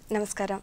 నమస్కారం.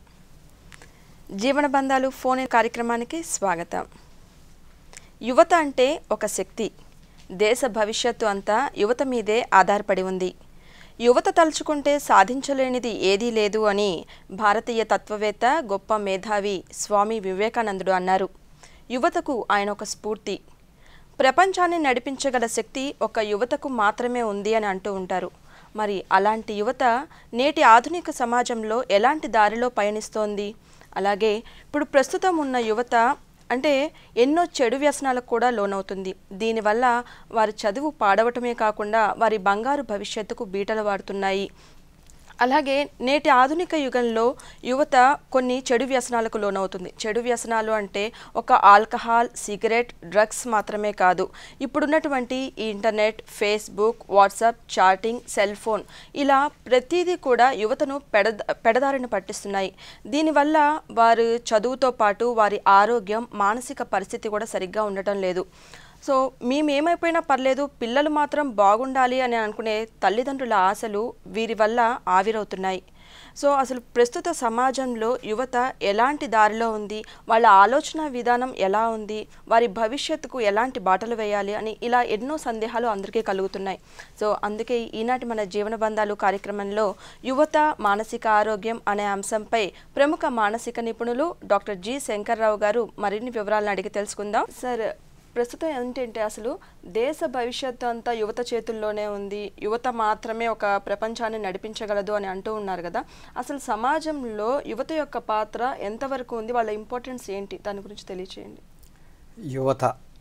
జీవన బంధాలు ఫోన్ కార్యక్రమానికి స్వాగతం. యువత అంటే ఒక శక్తి. దేశ భవిష్యత్తు అంతా యువత మీదే ఆధారపడి ఉంది. యువత తలుచుకుంటే సాధించలేనిది ఏదీ లేదు అని భారతీయ తత్వవేత్త గొప్ప మేధావి స్వామి వివేకానందుడు అన్నారు. యువతకు ఆయన ఒక స్ఫూర్తి. ప్రపంచాన్ని నడిపించగల శక్తి ఒక యువతకు మాత్రమే ఉంది అని అంటూ ఉంటారు. మరి అలాంటి యువత నేటి ఆధునిక సమాజంలో ఎలాంటి దారిలో పయనిస్తోంది? అలాగే ఇప్పుడు ప్రస్తుతం ఉన్న యువత అంటే ఎన్నో చెడు వ్యసనాలకు కూడా లోనవుతుంది. దీనివల్ల వారి చదువు పాడవటమే కాకుండా వారి బంగారు భవిష్యత్తుకు బీటలు వాడుతున్నాయి. అలాగే నేటి ఆధునిక యుగంలో యువత కొన్ని చెడు వ్యసనాలకు లోనవుతుంది. చెడు వ్యసనాలు అంటే ఒక ఆల్కహాల్, సిగరెట్, డ్రగ్స్ మాత్రమే కాదు. ఇప్పుడున్నటువంటి internet, Facebook, WhatsApp, chatting, cell phone ఇలా ప్రతిదీ కూడా యువతను పెడదారిన పట్టిస్తున్నాయి. దీనివల్ల వారు చదువుతో పాటు వారి ఆరోగ్యం, మానసిక పరిస్థితి కూడా సరిగ్గా ఉండటం లేదు. సో మేమేమైపోయినా పర్లేదు, పిల్లలు మాత్రం బాగుండాలి అని అనుకునే తల్లిదండ్రుల ఆశలు వీరి వల్ల ఆవిరవుతున్నాయి. సో అసలు ప్రస్తుత సమాజంలో యువత ఎలాంటి దారిలో ఉంది, వాళ్ళ ఆలోచన విధానం ఎలా ఉంది, వారి భవిష్యత్తుకు ఎలాంటి బాటలు వేయాలి అని ఇలా ఎన్నో సందేహాలు అందరికీ కలుగుతున్నాయి. సో అందుకే ఈనాటి మన జీవన బంధాలు కార్యక్రమంలో యువత మానసిక ఆరోగ్యం అనే అంశంపై ప్రముఖ మానసిక నిపుణులు డాక్టర్ జి శంకర్రావు గారు మరిన్ని వివరాలను అడిగి తెలుసుకుందాం. సార్, ప్రస్తుతం ఏంటంటే అసలు దేశ భవిష్యత్తు అంతా యువత చేతుల్లోనే ఉంది, యువత మాత్రమే ఒక ప్రపంచాన్ని నడిపించగలదు అని అంటూ ఉన్నారు కదా. అసలు సమాజంలో యువత యొక్క పాత్ర ఎంతవరకు ఉంది, వాళ్ళ ఇంపార్టెన్స్ ఏంటి, దాని గురించి తెలియచేయండి. యువత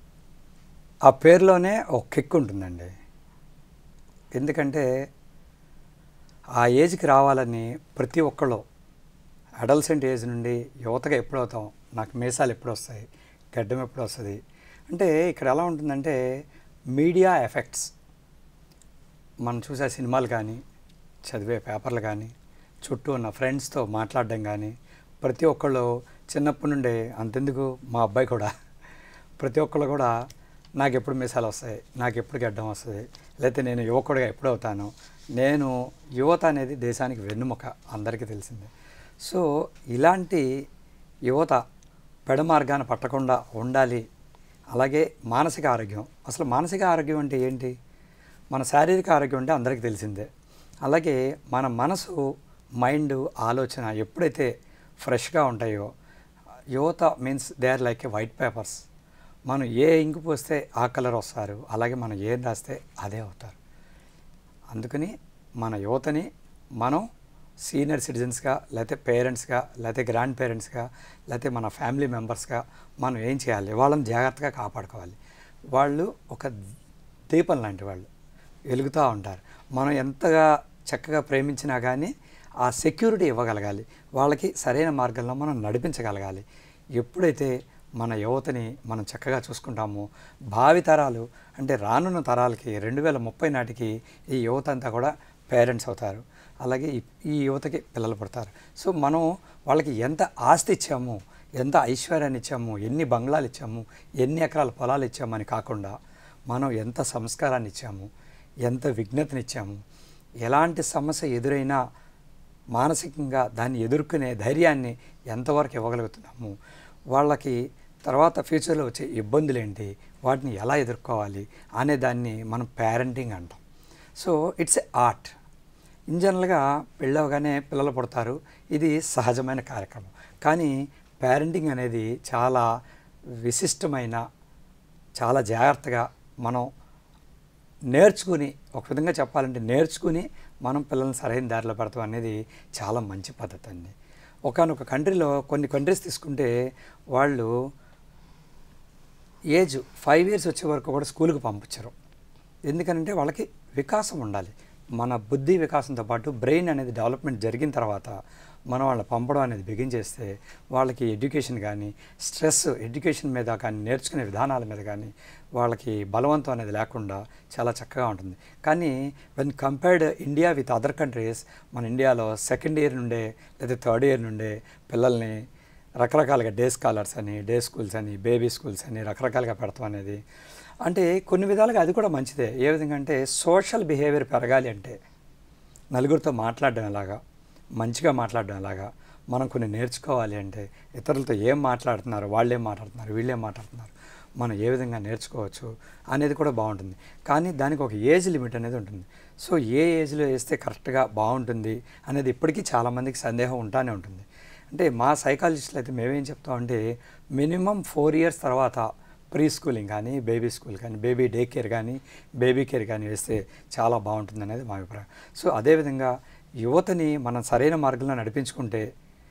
ఆ పేరులోనే ఒక కిక్ ఉంటుందండి. ఎందుకంటే ఆ ఏజ్కి రావాలని ప్రతి ఒక్కళ్ళు అడల్సెంట్ ఏజ్ నుండి యువతగా ఎప్పుడు అవుతాం, నాకు మీసాలు ఎప్పుడు వస్తాయి, గడ్డం ఎప్పుడు వస్తుంది అంటే ఇక్కడ ఎలా ఉంటుందంటే మీడియా ఎఫెక్ట్స్, మనం చూసే సినిమాలు కానీ, చదివే పేపర్లు కానీ, చుట్టూ ఉన్న ఫ్రెండ్స్తో మాట్లాడడం కానీ, ప్రతి ఒక్కళ్ళు చిన్నప్పటి నుండే అంతెందుకు మా అబ్బాయి కూడా ప్రతి ఒక్కళ్ళు కూడా నాకు ఎప్పుడు మీసాలు వస్తాయి, నాకు ఎప్పుడు గడ్డం వస్తుంది, లేకపోతే నేను యువకుడిగా ఎప్పుడు అవుతాను. నేను యువత అనేది దేశానికి వెన్నుముక, అందరికీ తెలిసిందే. సో ఇలాంటి యువత పెడమార్గాన పట్టకుండా ఉండాలి. అలాగే మానసిక ఆరోగ్యం, అసలు మానసిక ఆరోగ్యం అంటే ఏంటి? మన శారీరక ఆరోగ్యం అంటే అందరికీ తెలిసిందే. అలాగే మన మనసు, మైండ్, ఆలోచన ఎప్పుడైతే ఫ్రెష్గా ఉంటాయో, యువత means they are like a white papers. మనం ఏ ఇంకు పోస్తే ఆ కలర్ వస్తారు, అలాగే మనం ఏం రాస్తే అదే అవుతారు. అందుకని మన యువతని మనం సీనియర్ సిటిజన్స్గా, లేకపోతే పేరెంట్స్గా, లేకపోతే గ్రాండ్ పేరెంట్స్గా, లేకపోతే మన ఫ్యామిలీ మెంబర్స్గా మనం ఏం చేయాలి? వాళ్ళని జాగ్రత్తగా కాపాడుకోవాలి. వాళ్ళు ఒక దీపం లాంటి వాళ్ళు, వెలుగుతూ ఉంటారు. మనం ఎంతగా చక్కగా ప్రేమించినా కానీ ఆ సెక్యూరిటీ ఇవ్వగలగాలి, వాళ్ళకి సరైన మార్గంలో మనం నడిపించగలగాలి. ఎప్పుడైతే మన యువతని మనం చక్కగా చూసుకుంటామో, భావితరాలు అంటే రానున్న తరాలకి 2030 నాటికి ఈ యువత అంతా కూడా పేరెంట్స్ అవుతారు. అలాగే ఈ యువతకి పిల్లలు పుడతారు. సో మనం వాళ్ళకి ఎంత ఆస్తి ఇచ్చాము, ఎంత ఐశ్వర్యాన్ని ఇచ్చాము, ఎన్ని బంగ్లాలు ఇచ్చాము, ఎన్ని ఎకరాల పొలాలు ఇచ్చామని కాకుండా మనం ఎంత సంస్కారాన్ని ఇచ్చాము, ఎంత విజ్ఞతనిచ్చాము, ఎలాంటి సమస్య ఎదురైనా మానసికంగా దాన్ని ఎదుర్కొనే ధైర్యాన్ని ఎంతవరకు ఇవ్వగలుగుతున్నాము, వాళ్ళకి తర్వాత ఫ్యూచర్లో వచ్చే ఇబ్బందులు ఏంటి, వాటిని ఎలా ఎదుర్కోవాలి అనే దాన్ని మనం పేరెంటింగ్ అంటాం. So it's a art. In జనరల్గా పెళ్ళవగానే పిల్లలు పుడతారు, ఇది సహజమైన కార్యక్రమం. కానీ పేరెంటింగ్ అనేది చాలా విశిష్టమైన, చాలా జాగ్రత్తగా మనం నేర్చుకుని, ఒక విధంగా చెప్పాలంటే నేర్చుకుని మనం పిల్లల్ని సరైన దారిలో పెడతాం అనేది చాలా మంచి పద్ధతి అండి. ఒకానొక కంట్రీలో, కొన్ని కంట్రీస్ తీసుకుంటే వాళ్ళు ఏజ్ 5 years వచ్చే వరకు కూడా స్కూల్కి పంపించరు. ఎందుకంటే వాళ్ళకి వికాసం ఉండాలి. మన బుద్ధి వికాసంతో పాటు బ్రెయిన్ అనేది డెవలప్మెంట్ జరిగిన తర్వాత మనం వాళ్ళని పంపడం అనేది బిగించేస్తే వాళ్ళకి ఎడ్యుకేషన్ కానీ, స్ట్రెస్ ఎడ్యుకేషన్ మీద కానీ, నేర్చుకునే విధానాల మీద కానీ వాళ్ళకి బలవంతం అనేది లేకుండా చాలా చక్కగా ఉంటుంది. కానీ when compared India with other countries, మన ఇండియాలో 2nd year నుండే లేదా 3rd year నుండే పిల్లల్ని రకరకాలుగా డే స్కాలర్స్ అని, డే స్కూల్స్ అని, బేబీ స్కూల్స్ అని రకరకాలుగా పెడతాం అనేది అంటే కొన్ని విధాలుగా అది కూడా మంచిదే. ఏ విధంగా అంటే సోషల్ బిహేవియర్ పెరగాలి అంటే నలుగురితో మాట్లాడడం ఎలాగా, మంచిగా మాట్లాడడం ఎలాగా, మనం కొన్ని నేర్చుకోవాలి అంటే ఇతరులతో ఏం మాట్లాడుతున్నారు, వాళ్ళేం మాట్లాడుతున్నారు, వీళ్ళేం మాట్లాడుతున్నారు, మనం ఏ విధంగా నేర్చుకోవచ్చు అనేది కూడా బాగుంటుంది. కానీ దానికి ఒక ఏజ్ లిమిట్ అనేది ఉంటుంది. సో ఏ ఏజ్లో వేస్తే కరెక్ట్గా బాగుంటుంది అనేది ఇప్పటికీ చాలామందికి సందేహం ఉంటానే ఉంటుంది. అంటే మా సైకాలజిస్టులు అయితే మేమేం చెప్తామంటే మినిమం 4 years తర్వాత ప్రీ స్కూలింగ్ కానీ, బేబీ స్కూల్ కానీ, బేబీ డే కేర్ కానీ, బేబీ కేర్ కానీ వేస్తే చాలా బాగుంటుంది అనేది మా అభిప్రాయం. సో అదేవిధంగా యువతని మనం సరైన మార్గంలో నడిపించుకుంటే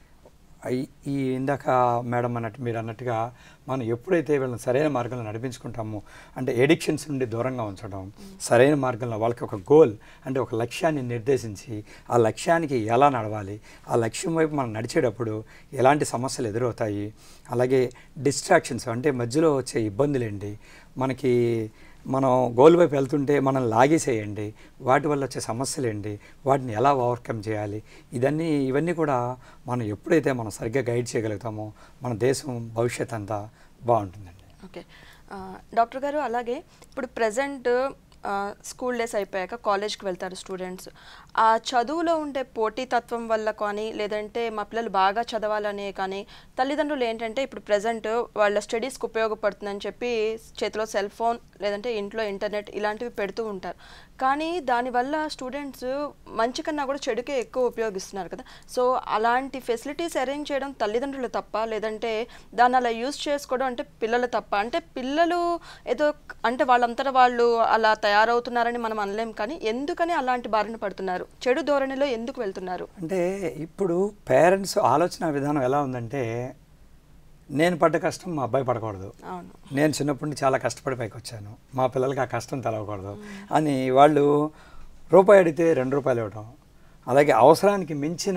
ఈ ఇందాక మేడం అన్నట్టు మీరు అన్నట్టుగా మనం ఎప్పుడైతే వీళ్ళని సరైన మార్గంలో నడిపించుకుంటామో అంటే ఎడిక్షన్స్ నుండి దూరంగా ఉంచడం, సరైన మార్గంలో వాళ్ళకి ఒక గోల్ అంటే ఒక లక్ష్యాన్ని నిర్దేశించి ఆ లక్ష్యానికి ఎలా నడవాలి, ఆ లక్ష్యం వైపు మనం నడిచేటప్పుడు ఎలాంటి సమస్యలు ఎదురవుతాయి, అలాగే డిస్ట్రాక్షన్స్ అంటే మధ్యలో వచ్చే ఇబ్బందులేంటి, మనకి మనం గోల్ వైపు వెళ్తుంటే మనం లాగేసేయండి, వాటి వల్ల వచ్చే సమస్యలు ఏంటి, వాటిని ఎలా ఓవర్కమ్ చేయాలి, ఇవన్నీ కూడా మనం ఎప్పుడైతే మనం సరిగ్గా గైడ్ చేయగలుగుతామో మన దేశం భవిష్యత్ అంతా బాగుంటుందండి. ఓకే డాక్టర్ గారు, అలాగే ఇప్పుడు ప్రజెంట్ స్కూల్ డేస్ అయిపోయాక కాలేజ్కి వెళ్తారు స్టూడెంట్స్. ఆ చదువులో ఉండే పోటీతత్వం వల్ల కానీ, లేదంటే మా పిల్లలు బాగా చదవాలనే కానీ తల్లిదండ్రులు ఏంటంటే ఇప్పుడు ప్రజెంట్ వాళ్ళ స్టడీస్కి ఉపయోగపడుతుందని చెప్పి చేతిలో సెల్ ఫోన్ లేదంటే ఇంట్లో ఇంటర్నెట్ ఇలాంటివి పెడుతూ ఉంటారు. కానీ దానివల్ల స్టూడెంట్స్ మంచి కన్నా కూడా చెడుకే ఎక్కువ ఉపయోగిస్తున్నారు కదా. సో అలాంటి ఫెసిలిటీస్ అరేంజ్ చేయడం తల్లిదండ్రులు తప్ప, లేదంటే దాన్ని అలా యూజ్ చేసుకోవడం అంటే పిల్లలు తప్ప? అంటే పిల్లలు ఏదో అంటే వాళ్ళంతటా వాళ్ళు అలా తయారవుతున్నారని మనం అనలేం, కానీ ఎందుకని అలాంటి బారిన పడుతున్నారు, చెడు ధోరణిలో ఎందుకు వెళ్తున్నారు? అంటే ఇప్పుడు పేరెంట్స్ ఆలోచన విధానం ఎలా ఉందంటే నేను పడ్డ కష్టం మా అబ్బాయి పడకూడదు, నేను చిన్నప్పటి నుంచి చాలా కష్టపడి పైకి వచ్చాను, మా పిల్లలకి ఆ కష్టం తెలవకూడదు అని వాళ్ళు రూపాయి అడిగితే 2 రూపాయలు ఇవ్వడం, అలాగే అవసరానికి మించిన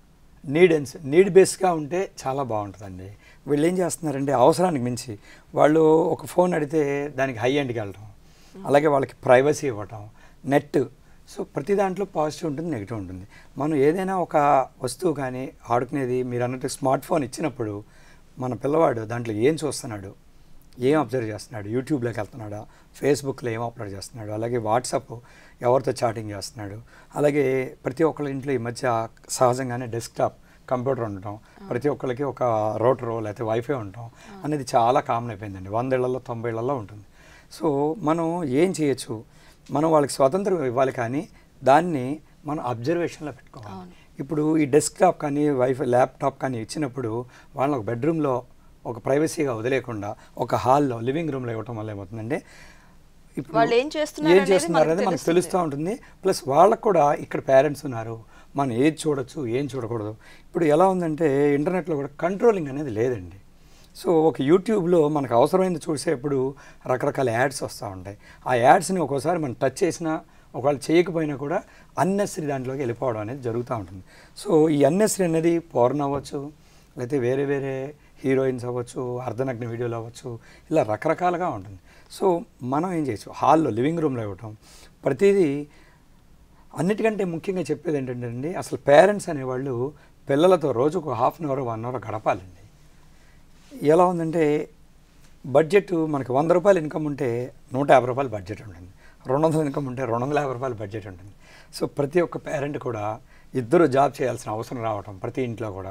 నీడ్ బేస్గా ఉంటే చాలా బాగుంటుందండి. వీళ్ళు ఏం చేస్తున్నారంటే అవసరానికి మించి వాళ్ళు ఒక ఫోన్ అడిగితే దానికి హై ఎండ్కి వెళ్ళడం, అలాగే వాళ్ళకి ప్రైవసీ ఇవ్వటం, నెట్. సో ప్రతి దాంట్లో పాజిటివ్ ఉంటుంది, నెగిటివ్ ఉంటుంది. మనం ఏదైనా ఒక వస్తువు కానీ ఆడుకునేది మీరు అన్నట్టు స్మార్ట్ ఫోన్ ఇచ్చినప్పుడు మన పిల్లవాడు దాంట్లో ఏం చూస్తున్నాడు, ఏం అబ్జర్వ్ చేస్తున్నాడు, యూట్యూబ్లోకి వెళ్తున్నాడా, ఫేస్బుక్లో ఏం అప్లోడ్ చేస్తున్నాడు, అలాగే వాట్సాప్ ఎవరితో చాటింగ్ చేస్తున్నాడు, అలాగే ప్రతి ఒక్కళ్ళ ఇంట్లో ఈ మధ్య సహజంగానే డెస్క్టాప్ కంప్యూటర్ ఉండటం, ప్రతి ఒక్కరికి ఒక రోటరో లేకపోతే వైఫై ఉండటం అనేది చాలా కామన్ అయిపోయిందండి. 100 ఏళ్లలో 90 ఏళ్లలో ఉంటుంది. సో మనం ఏం చేయొచ్చు, మనం వాళ్ళకి స్వాతంత్రం ఇవ్వాలి, కానీ దాన్ని మనం అబ్జర్వేషన్లో పెట్టుకోవాలి. ఇప్పుడు ఈ డెస్క్టాప్ కానీ వైఫై ల్యాప్టాప్ కానీ ఇచ్చినప్పుడు వాళ్ళని ఒక బెడ్రూమ్లో ఒక ప్రైవసీగా వదిలేకుండా ఒక హాల్లో లివింగ్ రూమ్లో ఇవ్వటం వల్ల ఏమవుతుందంటే ఇప్పుడు ఏం చేస్తున్నారు అనేది మనకు తెలుస్తూ ఉంటుంది. ప్లస్ వాళ్ళకు కూడా ఇక్కడ పేరెంట్స్ ఉన్నారు, మనం ఏది చూడొచ్చు ఏం చూడకూడదు. ఇప్పుడు ఎలా ఉందంటే ఇంటర్నెట్లో కూడా కంట్రోలింగ్ అనేది లేదండి. సో ఒక యూట్యూబ్లో మనకు అవసరమైంది చూసేప్పుడు రకరకాల యాడ్స్ వస్తూ ఉంటాయి. ఆ యాడ్స్ని ఒక్కోసారి మనం టచ్ చేసినా ఒకవేళ చేయకపోయినా కూడా అన్నెసరీ దాంట్లోకి వెళ్ళిపోవడం అనేది జరుగుతూ ఉంటుంది. సో ఈ అన్నెసరీ అనేది పోర్న్ అవ్వచ్చు, లేకపోతే వేరే వేరే హీరోయిన్స్ అవ్వచ్చు, అర్ధనగ్న వీడియోలు అవ్వచ్చు, ఇలా రకరకాలుగా ఉంటుంది. సో మనం ఏం చేయొచ్చు, హాల్లో లివింగ్ రూమ్లో ఇవ్వటం ప్రతిదీ. అన్నిటికంటే ముఖ్యంగా చెప్పేది ఏంటంటే అండి, అసలు పేరెంట్స్ అనేవాళ్ళు పిల్లలతో రోజుకు 1/2 hour 1 hour గడపాలండి. ఎలా ఉందంటే బడ్జెట్ మనకి 100 రూపాయలు ఇన్కమ్ ఉంటే 150 రూపాయలు బడ్జెట్ ఉంటుంది, 200 ఇన్కమ్ ఉంటే 250 రూపాయలు బడ్జెట్ ఉంటుంది. సో ప్రతి ఒక్క పేరెంట్ కూడా ఇద్దరు జాబ్ చేయాల్సిన అవసరం రావటం ప్రతి ఇంట్లో కూడా.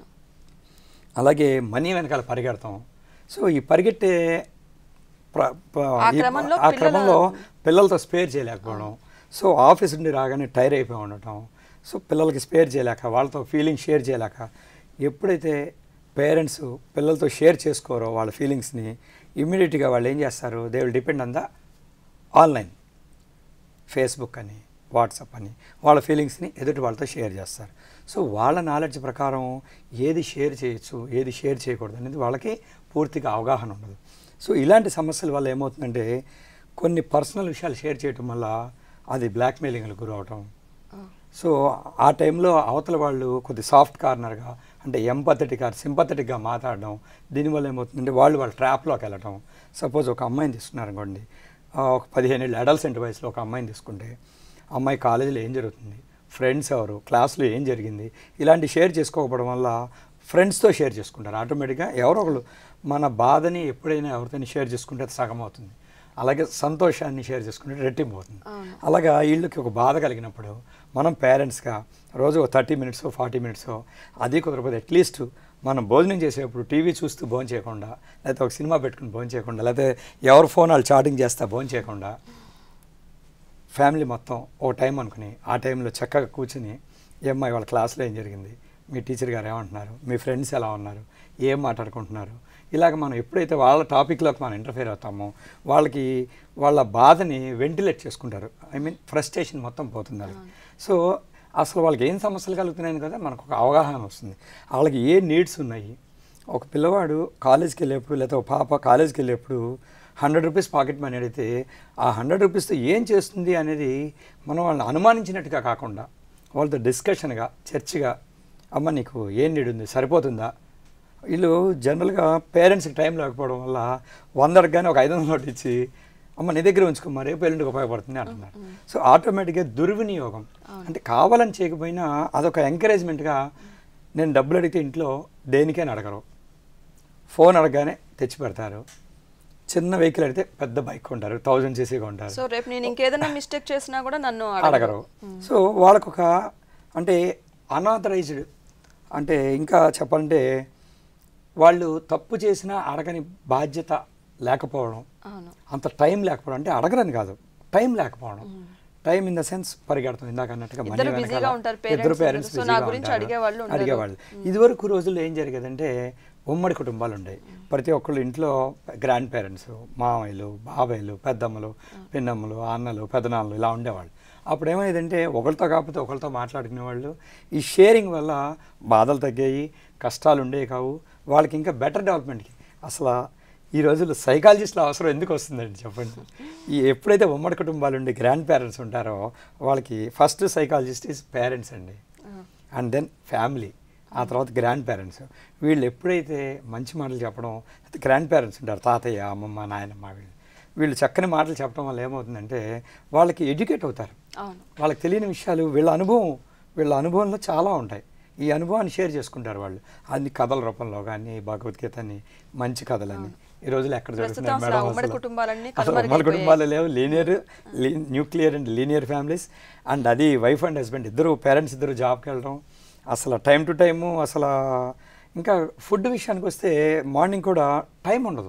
అలాగే మనీ వెనకాల పరిగెడతాం. సో ఈ పరిగెట్టే ఆ క్రమంలో పిల్లలతో స్పేర్ చేయలేకపోవడం, సో ఆఫీస్ నుండి రాగానే టైర్ అయిపోయి ఉండటం, సో పిల్లలకి స్పేర్ చేయలేక, వాళ్ళతో ఫీలింగ్ షేర్ చేయలేక, ఎప్పుడైతే పేరెంట్స్ పిల్లలతో షేర్ చేసుకోరో వాళ్ళ ఫీలింగ్స్ని, ఇమ్మీడియట్గా వాళ్ళు ఏం చేస్తారు, they will depend on the online, Facebook అని, వాట్సాప్ అని, వాళ్ళ ఫీలింగ్స్ని ఎదుటి వాళ్ళతో షేర్ చేస్తారు. సో వాళ్ళ నాలెడ్జ్ ప్రకారం ఏది షేర్ చేయొచ్చు ఏది షేర్ చేయకూడదు అనేది వాళ్ళకి పూర్తిగా అవగాహన ఉండదు. సో ఇలాంటి సమస్యల వల్ల ఏమవుతుందంటే కొన్ని పర్సనల్ విషయాలు షేర్ చేయటం వల్ల అది బ్లాక్మెయిలింగ్లకు గురవటం. సో ఆ టైంలో అవతల వాళ్ళు కొద్ది సాఫ్ట్ కార్నర్గా అంటే సింపథెటిక్గా మాట్లాడడం, దీనివల్ల ఏమవుతుందంటే వాళ్ళ ట్రాప్లోకి వెళ్ళటం. సపోజ్ ఒక అమ్మాయిని తీసుకున్నారు అనుకోండి, ఒక 15 ఏళ్ళ అడల్సెంట్ వయసులో ఒక అమ్మాయిని తీసుకుంటే, అమ్మాయి కాలేజీలో ఏం జరుగుతుంది, ఫ్రెండ్స్ ఎవరు, క్లాస్లో ఏం జరిగింది, ఇలాంటి షేర్ చేసుకోకపోవడం వల్ల ఫ్రెండ్స్తో షేర్ చేసుకుంటారు. ఆటోమేటిక్గా ఎవరో ఒకళ్ళు మన బాధని ఎప్పుడైనా ఎవరితో షేర్ చేసుకుంటే అది సగం అవుతుంది. అలాగే సంతోషాన్ని షేర్ చేసుకుంటే రెట్టింపు అవుతుంది. అలాగా వీళ్ళకి ఒక బాధ కలిగినప్పుడు మనం పేరెంట్స్గా రోజు 30 మినిట్స్ 40 మినిట్స్ అది కుదరకపోతే అట్లీస్ట్ మనం భోజనం చేసేటప్పుడు టీవీ చూస్తూ భోజనం చేయకుండా, లేకపోతే ఒక సినిమా పెట్టుకుని భోజనం చేయకుండా, లేకపోతే ఎవరి ఫోన్ వాళ్ళు చాటింగ్ చేస్తా భోజనం చేయకుండా ఫ్యామిలీ మొత్తం ఓ టైం అనుకుని ఆ టైంలో చక్కగా కూర్చుని ఏమ్మా ఇవాళ క్లాస్లో ఏం జరిగింది, మీ టీచర్ గారు ఏమంటున్నారు, మీ ఫ్రెండ్స్ ఎలా ఉన్నారు, ఏం మాట్లాడుకుంటున్నారు, ఇలాగ మనం ఎప్పుడైతే వాళ్ళ టాపిక్లోకి మనం ఇంటర్ఫేర్ అవుతామో వాళ్ళకి వాళ్ళ బాధని వెంటిలేట్ చేసుకుంటారు. ఐ మీన్ ఫ్రస్ట్రేషన్ మొత్తం పోతుంది వాళ్ళకి. సో అసలు వాళ్ళకి ఏం సమస్యలు కలుగుతున్నాయని కదా మనకు ఒక అవగాహన వస్తుంది. వాళ్ళకి ఏ నీడ్స్ ఉన్నాయి. ఒక పిల్లవాడు కాలేజ్కి వెళ్ళేప్పుడు లేదా ఒక పాప కాలేజ్కి వెళ్ళేప్పుడు 100 రూపీస్ పాకెట్ మనీ అడిగితే ఆ 100 రూపీస్తో ఏం చేస్తుంది అనేది మనం వాళ్ళని అనుమానించినట్టుగా కాకుండా వాళ్ళతో డిస్కషన్గా చర్చగా, అమ్మ నీకు ఏం నీడ్ ఉంది, సరిపోతుందా. వీళ్ళు జనరల్గా పేరెంట్స్కి టైం లేకపోవడం వల్ల 100కి కానీ ఒక 500 నోట్ ఇచ్చి అమ్మ నీ దగ్గర ఉంచుకోమా రేపు ఎల్లుండికి ఉపయోగపడుతుంది అంటున్నారు. సో ఆటోమేటిక్గా దుర్వినియోగం, అంటే కావాలని చేయకపోయినా అదొక ఎంకరేజ్మెంట్గా నేను డబ్బులు అడిగితే ఇంట్లో దేనికైనా అడగరు, ఫోన్ అడగగానే తెచ్చి పెడతారు, చిన్న వెహికల్ అడిగితే పెద్ద బైక్ కొంటారు, 1000 చేసి కొంటారు. సో రేపు నేను ఇంకేదైనా మిస్టేక్ చేసినా కూడా నన్ను అడగరు. సో వాళ్ళకొక అంటే అనాథరైజ్డ్, అంటే ఇంకా చెప్పాలంటే వాళ్ళు తప్పు చేసినా అడగని బాధ్యత లేకపోవడం, అంత టైం లేకపోవడం, అంటే అడగరని కాదు టైం లేకపోవడం. టైం ఇన్ ద సెన్స్ పరిగెడుతుంది ఇందాక అన్నట్టుగా ఇద్దరు పేరెంట్స్ అడిగేవాళ్ళు. ఇదివరకు రోజుల్లో ఏం జరిగేదంటే ఉమ్మడి కుటుంబాలు ఉండేవి. ప్రతి ఒక్కళ్ళు ఇంట్లో గ్రాండ్ పేరెంట్స్, మామయ్యలు, బాబాయ్లు, పెద్దమ్మలు, పిన్నమ్మలు, అన్నలు, పెదనాన్నలు ఇలా ఉండేవాళ్ళు. అప్పుడు ఏమైందంటే ఒకరితో కాకపోతే ఒకరితో మాట్లాడుకునేవాళ్ళు. ఈ షేరింగ్ వల్ల బాధలు తగ్గాయి, కష్టాలు ఉండేవి కావు, వాళ్ళకి ఇంకా బెటర్ డెవలప్మెంట్కి. అసలు ఈ రోజుల్లో సైకాలజిస్టుల అవసరం ఎందుకు వస్తుందండి చెప్పండి. ఈ ఎప్పుడైతే ఉమ్మడి కుటుంబాలు ఉండి గ్రాండ్ పేరెంట్స్ ఉంటారో వాళ్ళకి ఫస్ట్ సైకాలజిస్ట్ ఈజ్ పేరెంట్స్ అండి, అండ్ దెన్ ఫ్యామిలీ, ఆ తర్వాత గ్రాండ్ పేరెంట్స్. వీళ్ళు ఎప్పుడైతే మంచి మాటలు చెప్పడం, గ్రాండ్ పేరెంట్స్ ఉంటారు తాతయ్య, అమ్మమ్మ, నాయనమ్మ, వీళ్ళు చక్కని మాటలు చెప్పడం వల్ల ఏమవుతుందంటే వాళ్ళకి ఎడ్యుకేట్ అవుతారు. వాళ్ళకి తెలియని విషయాలు వీళ్ళ అనుభవంలో చాలా ఉంటాయి. ఈ అనుభవాన్ని షేర్ చేసుకుంటారు వాళ్ళు. అన్ని కథల రూపంలో కానీ, భగవద్గీతని, మంచి కథలని ఈ రోజులు ఎక్కడ జరుగుతున్నాయి మేడం. ఉమ్మడి కుటుంబాలు లేవు, nuclear and linear families. And అది వైఫ్ అండ్ హస్బెండ్ ఇద్దరు పేరెంట్స్ ఇద్దరు జాబ్కి వెళ్ళడం, అసలు టైం టు టైము. అసలు ఇంకా ఫుడ్ విషయానికి వస్తే మార్నింగ్ కూడా టైం ఉండదు,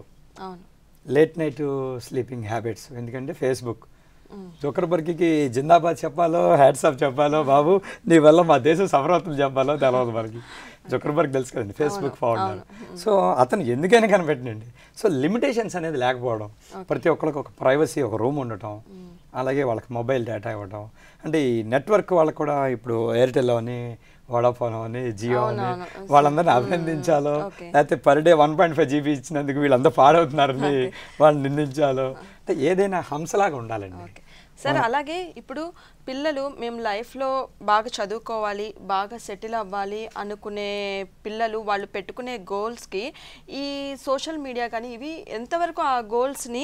లేట్ నైట్ స్లీపింగ్ హ్యాబిట్స్. ఎందుకంటే ఫేస్బుక్, జుకర్బర్గ్కి జిందాబాద్ చెప్పాలో హ్యాట్సాప్ చెప్పాలో, బాబు నీ వల్ల మా దేశం సఫలతలు చెప్పాలో తెలియదు మనకి. జుకర్బర్గ్ తెలుసు కదండి, ఫేస్బుక్ ఫౌండర్. సో అతను ఎందుకైనా కనిపెట్టండి. సో లిమిటేషన్స్ అనేది లేకపోవడం, ప్రతి ఒక్కరికి ఒక ప్రైవసీ, ఒక రూమ్ ఉండటం, అలాగే వాళ్ళకి మొబైల్ డేటా ఇవ్వడం. అంటే ఈ నెట్వర్క్ వాళ్ళకు కూడా ఇప్పుడు ఎయిర్టెల్ అని, వడాఫోన్ అని, జియో అని వాళ్ళందరినీ అభినందించాలో, లేకపోతే పర్ డే 1.5 GB ఇచ్చినందుకు వీళ్ళందరూ పాడవుతున్నారని వాళ్ళు నిందించాలో, అంటే ఏదైనా హంసలాగా ఉండాలండి. సార్ అలాగే ఇప్పుడు పిల్లలు మేము లైఫ్లో బాగా చదువుకోవాలి, బాగా సెటిల్ అవ్వాలి అనుకునే పిల్లలు వాళ్ళు పెట్టుకునే గోల్స్కి ఈ సోషల్ మీడియా కానీ ఇవి ఎంతవరకు ఆ గోల్స్ని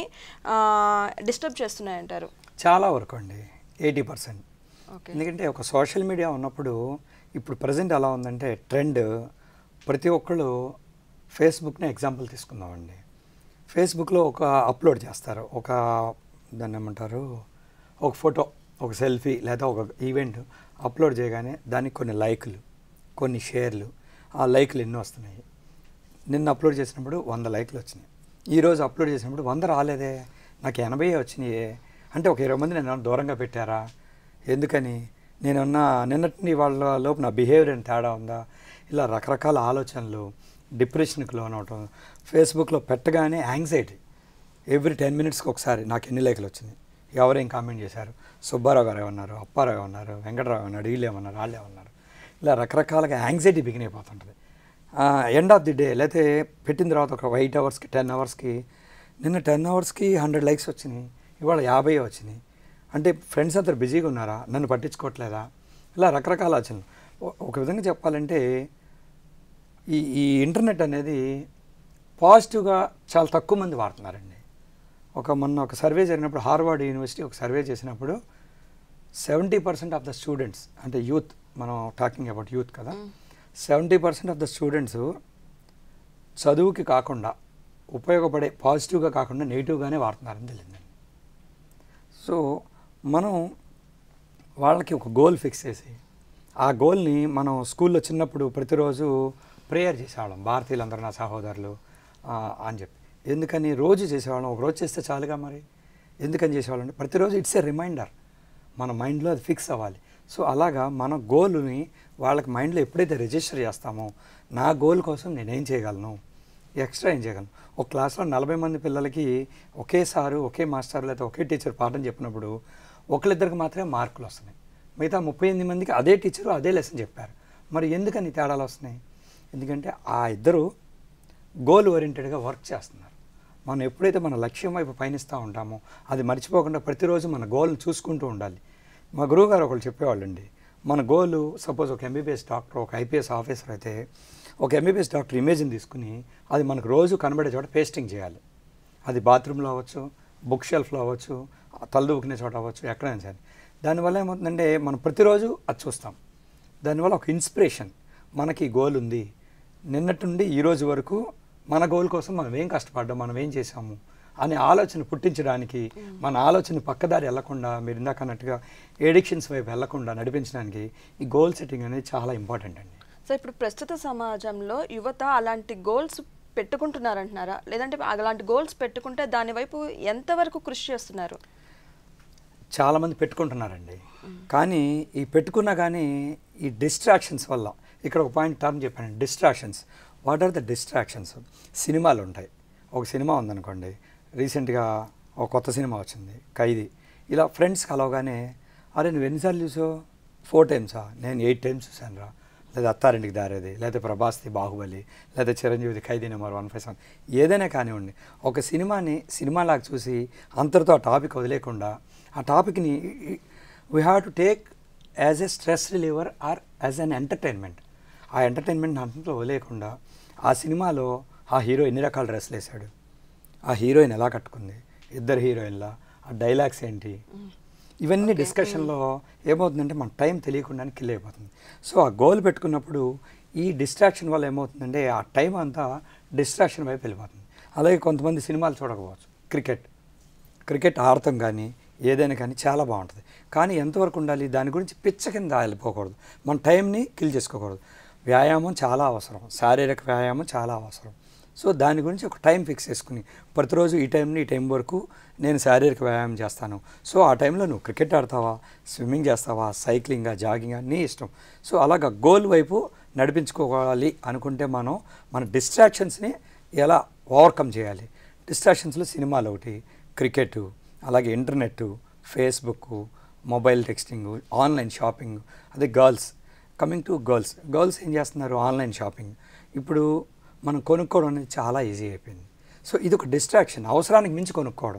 డిస్టర్బ్ చేస్తున్నాయంటారు? చాలా వరకు అండి, 80%. ఎందుకంటే ఒక సోషల్ మీడియా ఉన్నప్పుడు ఇప్పుడు ప్రజెంట్ ఎలా ఉందంటే ట్రెండ్, ప్రతి ఒక్కళ్ళు ఫేస్బుక్ని ఎగ్జాంపుల్ తీసుకుందామండి. ఫేస్బుక్లో ఒక అప్లోడ్ చేస్తారు, ఒక దాన్ని ఏమంటారు, ఒక ఫోటో, ఒక సెల్ఫీ లేదా ఒక ఈవెంట్ అప్లోడ్ చేయగానే దానికి కొన్ని లైకులు, కొన్ని షేర్లు. ఆ లైకులు ఎన్నో వస్తున్నాయి. నిన్న అప్లోడ్ చేసినప్పుడు 100 లైకులు వచ్చినాయి, ఈరోజు అప్లోడ్ చేసినప్పుడు 100 రాలేదే, నాకు 80 వచ్చినాయి. అంటే ఒక 20 మంది నేను దూరంగా పెట్టారా, ఎందుకని, నేనున్న నిన్నటి వాళ్ళ లోపు నా బిహేవియర్ తేడా ఉందా, ఇలా రకరకాల ఆలోచనలు, డిప్రెషన్కి లోనవటం. ఫేస్బుక్లో పెట్టగానే యాంగ్జైటీ, ఎవ్రీ 10 మినిట్స్కి ఒకసారి నాకు ఎన్ని లైకులు వచ్చినాయి, ఎవరేం కామెంట్ చేశారు, సుబ్బారావు గారు ఏమన్నారు, అప్పారావు ఏమన్నారు, వెంకటరావు ఏమన్నారు, వీళ్ళు ఏమన్నారు, వాళ్ళు ఏమన్నారు, ఇలా రకరకాలుగా యాంగ్జైటీ బిగిన్ అయిపోతుంటుంది. ఎండ్ ఆఫ్ ది డే లేకపోతే పెట్టిన తర్వాత ఒక 8 అవర్స్కి 10 అవర్స్కి, నిన్న 10 అవర్స్కి 100 లైక్స్ వచ్చినాయి, ఇవాళ 50 వచ్చినాయి. అంటే ఫ్రెండ్స్ అందరు బిజీగా ఉన్నారా, నన్ను పట్టించుకోవట్లేదా, ఇలా రకరకాల ఆలోచనలు. ఒక విధంగా చెప్పాలంటే ఈ ఇంటర్నెట్ అనేది పాజిటివ్గా చాలా తక్కువ మంది వాడుతున్నారండి. మొన్న ఒక సర్వే జరిగినప్పుడు హార్వర్డ్ యూనివర్సిటీ ఒక సర్వే చేసినప్పుడు 70% ఆఫ్ ద స్టూడెంట్స్, అంటే యూత్, మనం టాకింగ్ అబౌట్ యూత్ కదా, 70% ఆఫ్ ద స్టూడెంట్స్ చదువుకి కాకుండా ఉపయోగపడే పాజిటివ్గా కాకుండా నెగిటివ్గానే వాడుతున్నారని తెలిసిందండి. సో మనం వాళ్ళకి ఒక గోల్ ఫిక్స్ చేసి ఆ గోల్ని మనం స్కూల్లో చిన్నప్పుడు ప్రతిరోజు ప్రేయర్ చేసేవాళ్ళం, భారతీయులందరూ నా సహోదరులు అని చెప్పి. ఎందుకని రోజు చేసేవాళ్ళం, ఒక రోజు చేస్తే చాలుగా, మరి ఎందుకని చేసేవాళ్ళం అంటే ప్రతిరోజు ఇట్స్ ఏ రిమైండర్, మన మైండ్లో అది ఫిక్స్ అవ్వాలి. సో అలాగా మన గోల్ని వాళ్ళకి మైండ్లో ఎప్పుడైతే రిజిస్టర్ చేస్తామో, నా గోల్ కోసం నేనేం చేయగలను, ఎక్స్ట్రా ఏం చేయగలను. ఒక క్లాస్లో 40 మంది పిల్లలకి ఒకే సారు, ఒకే మాస్టర్ లేదా ఒకే టీచర్ పాఠం చెప్పినప్పుడు ఒకళ్ళిద్దరికి మాత్రమే మార్కులు వస్తున్నాయి. మిగతా 38 మందికి అదే టీచరు అదే లెసన్ చెప్పారు. మరి ఎందుకని తేడాలు వస్తున్నాయి? ఎందుకంటే ఆ ఇద్దరు గోల్ ఓరియంటెడ్గా వర్క్ చేస్తున్నారు. మనం ఎప్పుడైతే మన లక్ష్యం వైపు పయనిస్తూ ఉంటామో అది మర్చిపోకుండా ప్రతిరోజు మన గోల్ని చూసుకుంటూ ఉండాలి. మా గురువుగారు ఒకళ్ళు చెప్పేవాళ్ళండి, మన గోలు సపోజ్ ఒక ఎంబీబీఎస్ డాక్టర్, ఒక ఐపీఎస్ ఆఫీసర్ అయితే ఒక ఎంబీబీఎస్ డాక్టర్ ఇమేజ్ని తీసుకుని అది మనకు రోజు కనబడే చోట పేస్టింగ్ చేయాలి. అది బాత్రూంలో అవ్వచ్చు, బుక్ షెల్ఫ్లో అవ్వచ్చు, తల్లు ఊకినే చోట అవ్వచ్చు, ఎక్కడైనా సరే. దానివల్ల ఏమవుతుందంటే మనం ప్రతిరోజు అది చూస్తాం. దానివల్ల ఒక ఇన్స్పిరేషన్, మనకి గోల్ ఉంది, నిన్నటి నుండి ఈరోజు వరకు మన గోల్ కోసం మనం ఏం కష్టపడ్డాం, మనం ఏం చేసాము అనే ఆలోచన పుట్టించడానికి, మన ఆలోచన పక్కదారి వెళ్లకుండా, మీరు ఇందాక అన్నట్టుగా ఎడిక్షన్స్ వైపు వెళ్లకుండా నడిపించడానికి ఈ గోల్ సెట్టింగ్ అనేది చాలా ఇంపార్టెంట్ అండి. సో ఇప్పుడు ప్రస్తుత సమాజంలో యువత అలాంటి గోల్స్ పెట్టుకుంటున్నారంటున్నారా, లేదంటే అలాంటి గోల్స్ పెట్టుకుంటే దాని వైపు ఎంతవరకు కృషి చేస్తున్నారు? చాలామంది పెట్టుకుంటున్నారండి, కానీ ఈ పెట్టుకున్నా కానీ ఈ డిస్ట్రాక్షన్స్ వల్ల, ఇక్కడ ఒక పాయింట్ టర్మ్ చెప్పాను, distractions. What are the distractions? సినిమాలు ఉంటాయి. ఒక సినిమా ఉందనుకోండి, రీసెంట్గా ఒక కొత్త సినిమా వచ్చింది ఖైదీ. ఇలా ఫ్రెండ్స్ కలవగానే, అరే నువ్వు ఎన్నిసార్లు చూసావు? 4 టైమ్సా? నేను 8 టైమ్స్ చూశాను రా. లేదా అత్తారింటికి దారేది, లేదా ప్రభాస్ది బాహుబలి, లేదా చిరంజీవిది ఖైదీ నెంబర్ 157, ఏదైనా కానివ్వండి. ఒక సినిమాని సినిమాలాగా చూసి అంతటితో ఆ టాపిక్ వదిలేకుండా, ఆ టాపిక్ని we have to take as a stress reliever or as an entertainment. ఆ ఎంటర్టైన్మెంట్ అంతలో వదిలేకుండా ఆ సినిమాలో ఆ హీరో ఎన్ని రకాల డ్రెస్సులు వేసాడు, ఆ హీరోయిన్ ఎలా కట్టుకుంది, ఇద్దరు హీరోయిన్ల ఆ డైలాగ్స్ ఏంటి, ఇవన్నీ డిస్కషన్లో ఏమవుతుందంటే మన టైం తెలియకుండానే కిల్ అయిపోతుంది. సో ఆ గోల్ పెట్టుకున్నప్పుడు ఈ డిస్ట్రాక్షన్ వల్ల ఏమవుతుందంటే ఆ టైం అంతా డిస్ట్రాక్షన్ వైపు వెళ్ళిపోతుంది. అలాగే కొంతమంది సినిమాలు చూడకపోవచ్చు, క్రికెట్ ఆడటం కానీ ఏదైనా కానీ చాలా బాగుంటుంది, కానీ ఎంతవరకు ఉండాలి, దాని గురించి పిచ్చ కింద వెళ్ళిపోకూడదు, మన టైంని కిల్ చేసుకోకూడదు. వ్యాయామం చాలా అవసరం, శారీరక వ్యాయామం చాలా అవసరం. సో దాని గురించి ఒక టైం ఫిక్స్ చేసుకుని ప్రతిరోజు ఈ టైంని ఈ టైం వరకు నేను శారీరక వ్యాయామం చేస్తాను. సో ఆ టైంలో నువ్వు క్రికెట్ ఆడతావా, స్విమ్మింగ్ చేస్తావా, సైక్లింగా, జాగింగా, నీ ఇష్టం. సో అలాగా గోల్ వైపు నడిపించుకోవాలి అనుకుంటే మనం మన డిస్ట్రాక్షన్స్ని ఎలా ఓవర్కమ్ చేయాలి. డిస్ట్రాక్షన్స్లో సినిమాలు ఒకటి, క్రికెట్, అలాగే internet, Facebook, mobile texting, online shopping. అదే కమింగ్ టు గర్ల్స్ ఏం చేస్తున్నారు, ఆన్లైన్ షాపింగ్. ఇప్పుడు మనం కొనుక్కోవడం అనేది చాలా ఈజీ అయిపోయింది. సో ఇది ఒక డిస్ట్రాక్షన్, అవసరానికి మించి కొనుక్కోవడం.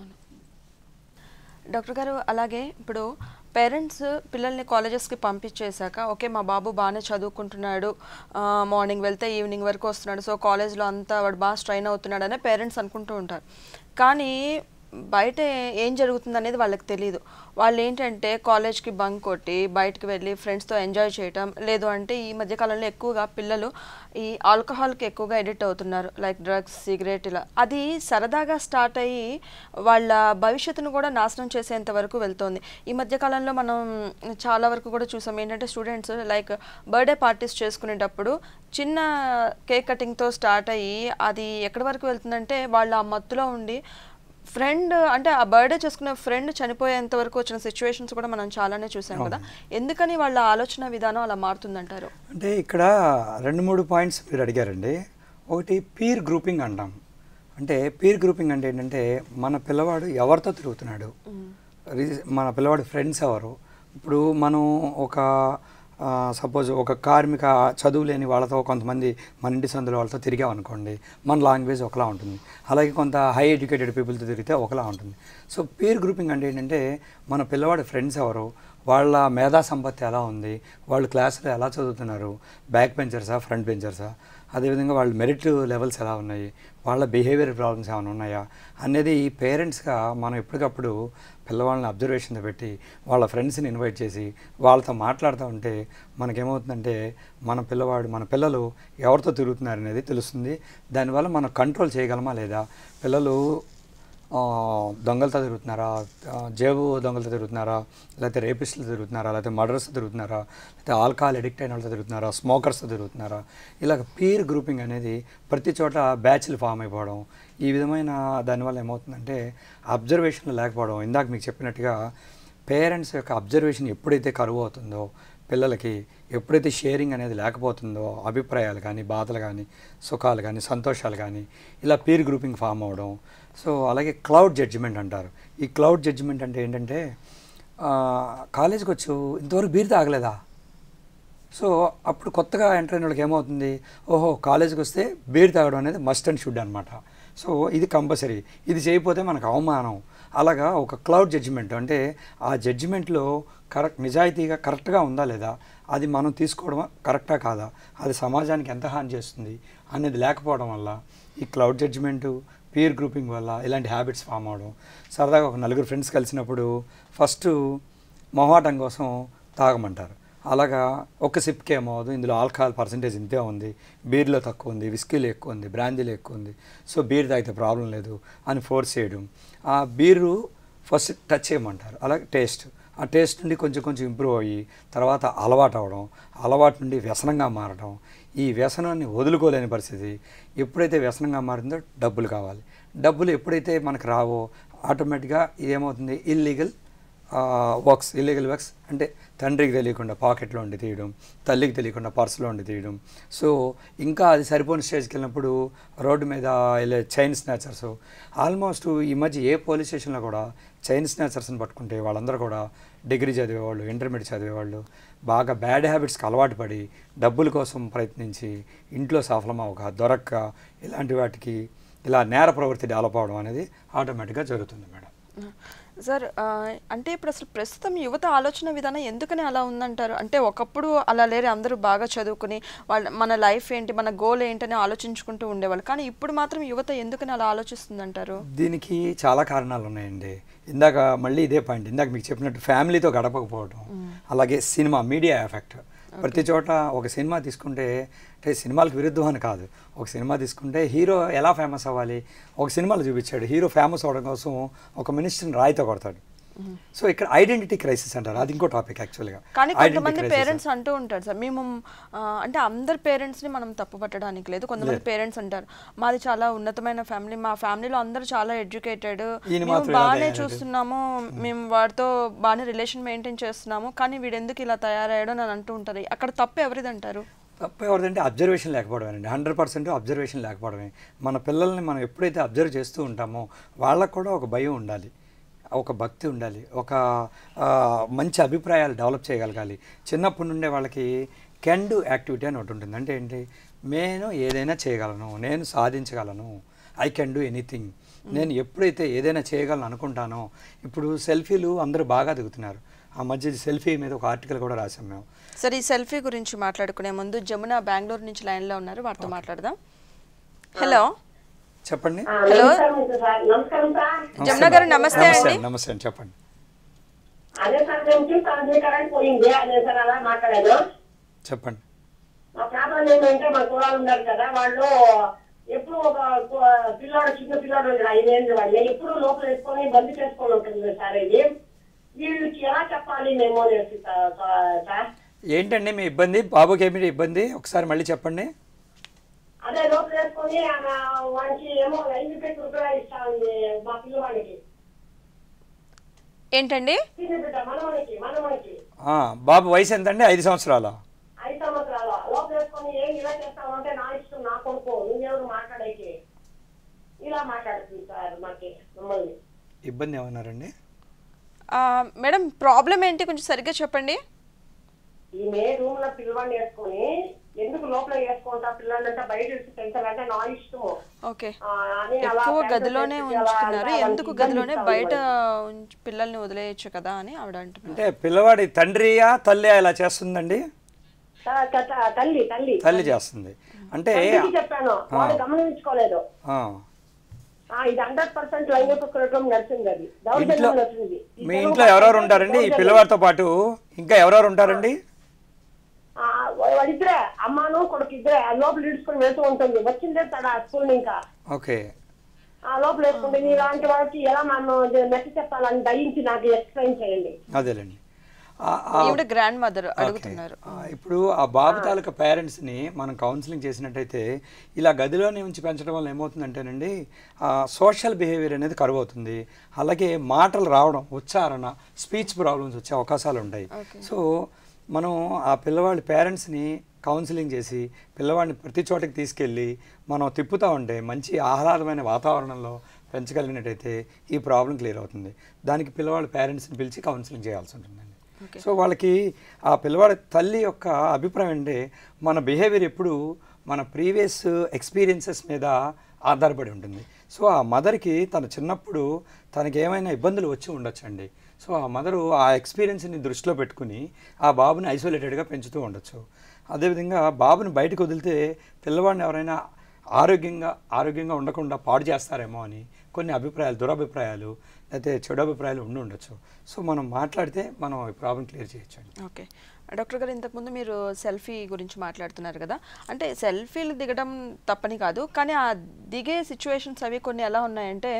డాక్టర్ గారు, అలాగే ఇప్పుడు పేరెంట్స్ పిల్లల్ని కాలేజెస్కి పంపించేశాక, ఓకే మా బాబు బాగానే చదువుకుంటున్నాడు, మార్నింగ్ వెళ్తే ఈవినింగ్ వరకు వస్తున్నాడు, సో కాలేజ్లో అంతా వాడు బాగా స్ట్రైన్ అవుతున్నాడు అనే పేరెంట్స్ అనుకుంటూ ఉంటారు. కానీ బయట ఏం జరుగుతుంది అనేది వాళ్ళకి తెలియదు. వాళ్ళు ఏంటంటే కాలేజ్కి బంక్ కొట్టి బయటకు వెళ్ళి ఫ్రెండ్స్తో ఎంజాయ్ చేయటం, లేదు అంటే ఈ మధ్యకాలంలో ఎక్కువగా పిల్లలు ఈ ఆల్కహాల్కి ఎక్కువగా ఎడిక్ట్ అవుతున్నారు, లైక్ డ్రగ్స్, సిగరెట్, ఇలా. అది సరదాగా స్టార్ట్ అయ్యి వాళ్ళ భవిష్యత్తును కూడా నాశనం చేసేంత వరకు వెళ్తోంది. ఈ మధ్యకాలంలో మనం చాలా వరకు కూడా చూసాం ఏంటంటే స్టూడెంట్స్ లైక్ బర్త్డే పార్టీస్ చేసుకునేటప్పుడు చిన్న కేక్ కటింగ్తో స్టార్ట్ అయ్యి అది ఎక్కడి వరకు వెళ్తుందంటే వాళ్ళ ఆ మత్తులో ఉండి ఫ్రెండ్, అంటే ఆ బర్త్డే చేసుకునే ఫ్రెండ్ చనిపోయేంత వరకు వచ్చిన సిచ్యువేషన్స్ కూడా మనం చాలానే చూసాం కదా. ఎందుకని వాళ్ళ ఆలోచన విధానం అలా మారుతుందంటారు? అంటే ఇక్కడ 2-3 పాయింట్స్ మీరు అడిగారండి. ఒకటి పీర్ గ్రూపింగ్ అంటాం. అంటే పీర్ గ్రూపింగ్ అంటే ఏంటంటే మన పిల్లవాడు ఎవరితో తిరుగుతున్నాడు, మన పిల్లవాడు ఫ్రెండ్స్ ఎవరు. ఇప్పుడు మనం ఒక సపోజ్ ఒక కార్మిక చదువు లేని వాళ్ళతో, కొంతమంది మన ఇంటి సందులో వాళ్ళతో తిరిగామనుకోండి, మన లాంగ్వేజ్ ఒకలా ఉంటుంది. అలాగే కొంత హై ఎడ్యుకేటెడ్ పీపుల్తో తిరిగితే ఒకలా ఉంటుంది. సో పీర్ గ్రూపింగ్ అంటే ఏంటంటే మన పిల్లవాడి ఫ్రెండ్స్ ఎవరు, వాళ్ళ మేధా సంపత్తి ఎలా ఉంది, వాళ్ళు క్లాసులో ఎలా చదువుతున్నారు, బ్యాక్ బెంచర్సా, ఫ్రంట్ బెంచర్సా, అదేవిధంగా వాళ్ళ మెరిట్ లెవెల్స్ ఎలా ఉన్నాయి, వాళ్ళ బిహేవియర్ ప్రాబ్లమ్స్ ఏమైనా ఉన్నాయా అనేది పేరెంట్స్గా మనం ఎప్పటికప్పుడు పిల్లవాళ్ళని అబ్జర్వేషన్తో పెట్టి వాళ్ళ ఫ్రెండ్స్ని ఇన్వైట్ చేసి వాళ్ళతో మాట్లాడుతూ ఉంటే మనకేమవుతుందంటే మన పిల్లలు ఎవరితో తిరుగుతున్నారు అనేది తెలుస్తుంది. దానివల్ల మనం కంట్రోల్ చేయగలమా లేదా, పిల్లలు దొంగలతో తిరుగుతున్నారా, జేబు దొంగలతో తిరుగుతున్నారా, లేకపోతే రేపిస్టులు తిరుగుతున్నారా, లేకపోతే మర్డర్స్తో తిరుగుతున్నారా, లేకపోతే ఆల్కహాల్ అడిక్ట్ అయిన వాళ్ళతో తిరుగుతున్నారా, స్మోకర్స్తో తిరుగుతున్నారా, ఇలాగ పీర్ గ్రూపింగ్ అనేది ప్రతి చోట బ్యాచ్లు ఫామ్ అయిపోవడం, ఈ విధమైన దానివల్ల ఏమవుతుందంటే అబ్జర్వేషన్లు లేకపోవడం. ఇందాక మీకు చెప్పినట్టుగా పేరెంట్స్ యొక్క అబ్జర్వేషన్ ఎప్పుడైతే కరువు అవుతుందో పిల్లలకి, ఎప్పుడైతే షేరింగ్ అనేది లేకపోతుందో అభిప్రాయాలు కానీ, బాధలు కానీ, సుఖాలు కానీ, సంతోషాలు కానీ, ఇలా పీర్ గ్రూపింగ్ ఫామ్ అవ్వడం. సో అలాగే క్లౌడ్ జడ్జిమెంట్ అంటారు. ఈ క్లౌడ్ జడ్జిమెంట్ అంటే ఏంటంటే కాలేజీకి వచ్చు ఇంతవరకు బీర్ తాగలేదా, సో అప్పుడు కొత్తగా ఎంటర్ అయిన వాళ్ళకి ఏమవుతుంది, ఓహో కాలేజీకి వస్తే బీర్ తాగడం అనేది మస్ట్ అండ్ షుడ్ అనమాట. సో ఇది కంపల్సరీ, ఇది చేయకపోతే మనకు అవమానం. అలాగా ఒక క్లౌడ్ జడ్జిమెంట్ అంటే ఆ జడ్జిమెంట్లో నిజాయితీగా కరెక్ట్గా ఉందా లేదా, అది మనం తీసుకోవడం కరెక్టా కాదా, అది సమాజానికి ఎంత హాని చేస్తుంది అనేది లేకపోవడం వల్ల ఈ క్లౌడ్ జడ్జిమెంటు, పీర్ గ్రూపింగ్ వల్ల ఇలాంటి హ్యాబిట్స్ ఫామ్ అవడం. సరదాగా ఒక నలుగురు ఫ్రెండ్స్ కలిసినప్పుడు ఫస్ట్ మొహాటం కోసం తాగమంటారు. అలాగా ఒక సిప్కి ఏమవుదు, ఇందులో ఆల్కహాల్ పర్సంటేజ్ ఇంతే ఉంది, బీర్లో తక్కువ ఉంది, విస్కీలో ఎక్కువ ఉంది, బ్రాందీలో ఎక్కువ ఉంది, సో బీర్ తాగితే ప్రాబ్లం లేదు అని ఫోర్స్ చేయడం. ఆ బీరు ఫస్ట్ టచ్ చేయమంటారు. అలాగే టేస్ట్, ఆ టేస్ట్ నుండి కొంచెం కొంచెం ఇంప్రూవ్ అయ్యి తర్వాత అలవాటు అవ్వడం, అలవాటు నుండి వ్యసనంగా మారడం. ఈ వ్యసనాన్ని వదులుకోలేని పరిస్థితి. ఎప్పుడైతే వ్యసనంగా మారిందో డబ్బులు కావాలి, డబ్బులు ఎప్పుడైతే మనకు రావో ఆటోమేటిక్గా ఏమవుతుంది, ఇల్లీగల్ వర్క్స్ అంటే తండ్రికి తెలియకుండా పాకెట్లో ఉండి తీయడం, తల్లికి తెలియకుండా పర్సులో ఉండి తీయడం. సో ఇంకా అది సరిపోని స్టేజ్కి వెళ్ళినప్పుడు రోడ్డు మీద వెళ్ళే చైన్ స్నాచర్స్. ఆల్మోస్ట్ ఈ మధ్య ఏ పోలీస్ స్టేషన్లో కూడా చైన్ స్నాచర్స్ని పట్టుకుంటే వాళ్ళందరూ కూడా డిగ్రీ చదివేవాళ్ళు, ఇంటర్మీడియట్ చదివేవాళ్ళు, బాగా బ్యాడ్ హ్యాబిట్స్కి అలవాటు పడి డబ్బుల కోసం ప్రయత్నించి ఇంట్లో సఫలమవక దొరక్క ఇలాంటి వాటికి ఇలా నేర ప్రవృత్తి డెవలప్ అవడం అనేది ఆటోమేటిక్గా జరుగుతుంది మేడం. సార్, అంటే ఇప్పుడు అసలు ప్రస్తుతం యువత ఆలోచన విధానం ఎందుకని అలా ఉందంటారు? అంటే ఒకప్పుడు అలా లేరు, అందరూ బాగా చదువుకుని మన లైఫ్ ఏంటి, మన గోల్ ఏంటని ఆలోచించుకుంటూ ఉండేవాళ్ళు. కానీ ఇప్పుడు మాత్రం యువత ఎందుకని అలా ఆలోచిస్తుందంటారు? దీనికి చాలా కారణాలు ఉన్నాయండి. ఇందాక మళ్ళీ ఇదే పాయింట్, ఇందాక మీకు చెప్పినట్టు ఫ్యామిలీతో గడపకపోవడం, అలాగే సినిమా మీడియా ఎఫెక్ట్. ప్రతి చోట ఒక సినిమా తీసుకుంటే, అంటే సినిమాలకు విరుద్ధం అని కాదు, ఒక సినిమా తీసుకుంటే హీరో ఎలా ఫేమస్ అవ్వాలి, ఒక సినిమాలో చూపించాడు హీరో ఫేమస్ అవ్వడం కోసం ఒక మినిస్టర్ని రాయితో కొడతాడు. సో ఇక్కడ ఐడెంటిటీ క్రైసిస్ అంటారు, అది ఇంకో టాపిక్ యాక్చువల్గా. కానీ కొంతమంది పేరెంట్స్ అంటూ ఉంటారు సార్, మేము అంటే అందరు పేరెంట్స్ని మనం తప్పు పట్టడానికి లేదు. కొంతమంది పేరెంట్స్ అంటారు మాది చాలా ఉన్నతమైన ఫ్యామిలీ, మా ఫ్యామిలీలో అందరూ చాలా ఎడ్యుకేటెడ్, మేము బాగానే చూస్తున్నాము, మేము వాడితో బాగానే రిలేషన్ మెయింటైన్ చేస్తున్నాము, కానీ వీడు ఎందుకు ఇలా తయారయ్యాడో అని అంటూ ఉంటారు. అక్కడ తప్పు ఎవరిది అంటారు? తప్పు ఎవరిదంటే అబ్జర్వేషన్ లేకపోవడమేనండి. 100% అబ్జర్వేషన్ లేకపోవడమే. మన పిల్లల్ని మనం ఎప్పుడైతే అబ్జర్వ్ చేస్తూ ఉంటామో వాళ్ళకు కూడా ఒక భయం ఉండాలి, ఒక భక్తి ఉండాలి, ఒక మంచి అభిప్రాయాలు డెవలప్ చేయగలగాలి. చిన్నప్పటి నుండే వాళ్ళకి కెన్ డూ యాక్టివిటీ అని ఒకటి ఉంటుంది. అంటే ఏంటి, నేను ఏదైనా చేయగలను, నేను సాధించగలను, ఐ కెన్ డూ ఎనీథింగ్. నేను ఎప్పుడైతే ఏదైనా చేయగలను అనుకుంటానో, ఇప్పుడు సెల్ఫీలు అందరూ బాగా దిగుతున్నారు. ఆ మధ్య సెల్ఫీ మీద ఒక ఆర్టికల్ కూడా రాసాం మేము. సరే, ఈ సెల్ఫీ గురించి మాట్లాడుకునే ముందు జమున బెంగళూరు నుంచి లైన్లో ఉన్నారు, వారితో మాట్లాడదాం. హలో, చెప్పండి. హలో జమున గారు, నమస్తే అండి. నమస్తే అండి, చెప్పండి. చెప్పండి. మా ప్రాబ్లం ఏంటంటే మా కులాలు ఉన్నారు కదా, వాళ్ళు ఎప్పుడు ఒక పిల్లాడు, చిన్న పిల్లాడు 5 ఏళ్ళు వాళ్ళు ఎప్పుడు లోపల వేసుకొని బంద్ చేసుకొని ఉంటుంది సార్. ఇది వీళ్ళకి ఎలా చెప్పాలి మేము సార్? ఏంటండి మీ ఇబ్బంది, బాబుకి ఏమిటి ఇబ్బంది, ఒకసారి మళ్ళీ చెప్పండి. అదే లోపల వేసుకొని వానికి ఏమో 5 రూపాయలు ఇస్తా ఉంది మా పిల్లవాడికి. ఏంటండి? మనవాడికి బాబు వయసు ఎంతండి? 5 సంవత్సరాలు. 5 సంవత్సరాలు లోపల వేసుకొని ఏం ఇలా చేస్తావు అంటే, నా ఇష్టం, నా కొడుకు, నువ్వెవరు మాట్లాడేకి, ఇలా మాట్లాడుతుంది సార్. మాకి మమ్మల్ని ఇబ్బంది ఏమన్నారండి మేడం? ప్రాబ్లం ఏంటి, కొంచెం సరిగ్గా చెప్పండి. ఈమె రూమ్ లో పిల్లవాడిని వేసుకొని ఎందుకు లోపల వేసుకుంటా పిల్లలంటే బయట పెంచాలంటే నా ఇష్టము. ఓకే, ఎక్కువ గదిలోనే ఉంచుతున్నారు, ఎందుకు గదిలోనే బయట పిల్లల్ని వదిలేయచ్చు కదా అని ఆవిడ అంటున్నారు. అంటే పిల్లవాడి తండ్రియా తల్లి ఇలా చేస్తుందండి? తల్లి తల్లి తల్లి చేస్తుంది. అంటే చెప్పాను, వాడు గమనించుకోలేదు. ఇది 100% లైంగికం నడిచింది. అది దౌర్జన్యం నడిచింది. మీ ఇంట్లో ఎవరెవరు ఉంటారండి ఈ పిల్లవాడితో పాటు? ఇంకా ఎవరెవరు ఉంటారండి? వాడిద్దరే, అమ్మాను కొడుకు ఇద్దరే. లోపల ఇడుచుకొని వెళ్తూ ఉంటుంది. వచ్చిందే తడ స్కూల్ ఇంకా. ఓకే, లోపల వేసుకుంటే ఇలాంటి వాళ్ళకి ఎలా మనం మెట్టి చెప్పాలని దయించి నాకు ఎక్స్ప్లెయిన్ చేయండి. అదేలేండి. గ్రాండ్ మదర్ అడుగుతున్నారు. ఇప్పుడు ఆ బాబు తాలూకా పేరెంట్స్ని మనం కౌన్సిలింగ్ చేసినట్టయితే ఇలా గదిలోనే ఉంచి పెంచడం వల్ల ఏమవుతుందంటేనండి సోషల్ బిహేవియర్ అనేది కరువు అవుతుంది. అలాగే మాటలు రావడం, ఉచ్చారణ, స్పీచ్ ప్రాబ్లమ్స్ వచ్చే అవకాశాలు ఉంటాయి. సో మనం ఆ పిల్లవాళ్ళ పేరెంట్స్ని కౌన్సిలింగ్ చేసి పిల్లవాడిని ప్రతి చోటకి తీసుకెళ్ళి మనం తిప్పుతూ ఉంటే మంచి ఆహ్లాదమైన వాతావరణంలో పెంచగలిగినట్టయితే ఈ ప్రాబ్లం క్లియర్ అవుతుంది. దానికి పిల్లవాళ్ళ పేరెంట్స్ని పిలిచి కౌన్సిలింగ్ చేయాల్సి ఉంటుందండి. సో వాళ్ళకి ఆ పిల్లవాడి తల్లి యొక్క అభిప్రాయం అంటే మన బిహేవియర్ ఎప్పుడు మన ప్రీవియస్ ఎక్స్పీరియన్సెస్ మీద ఆధారపడి ఉంటుంది. సో ఆ మదర్కి తన చిన్నప్పుడు తనకి ఏమైనా ఇబ్బందులు వచ్చి ఉండొచ్చండి. సో ఆ మదరు ఆ ఎక్స్పీరియన్స్ని దృష్టిలో పెట్టుకుని ఆ బాబుని ఐసోలేటెడ్గా పెంచుతూ ఉండొచ్చు. అదేవిధంగా బాబుని బయటకు వదిలితే పిల్లవాడిని ఎవరైనా ఆరోగ్యంగా ఉండకుండా పాడు చేస్తారేమో అని కొన్ని అభిప్రాయాలు, దురభిప్రాయాలు లేకపోతే చెడు అభిప్రాయాలు ఉండొచ్చు. సో మనం మాట్లాడితే మనం ఈ ప్రాబ్లం క్లియర్ చేయొచ్చు అండి. ఓకే డాక్టర్ గారు, ఇంతకుముందు మీరు సెల్ఫీ గురించి మాట్లాడుతున్నారు కదా, అంటే సెల్ఫీలు దిగడం తప్పని కాదు, కానీ ఆ దిగే సిచ్యువేషన్స్ అవి కొన్ని ఎలా ఉన్నాయంటే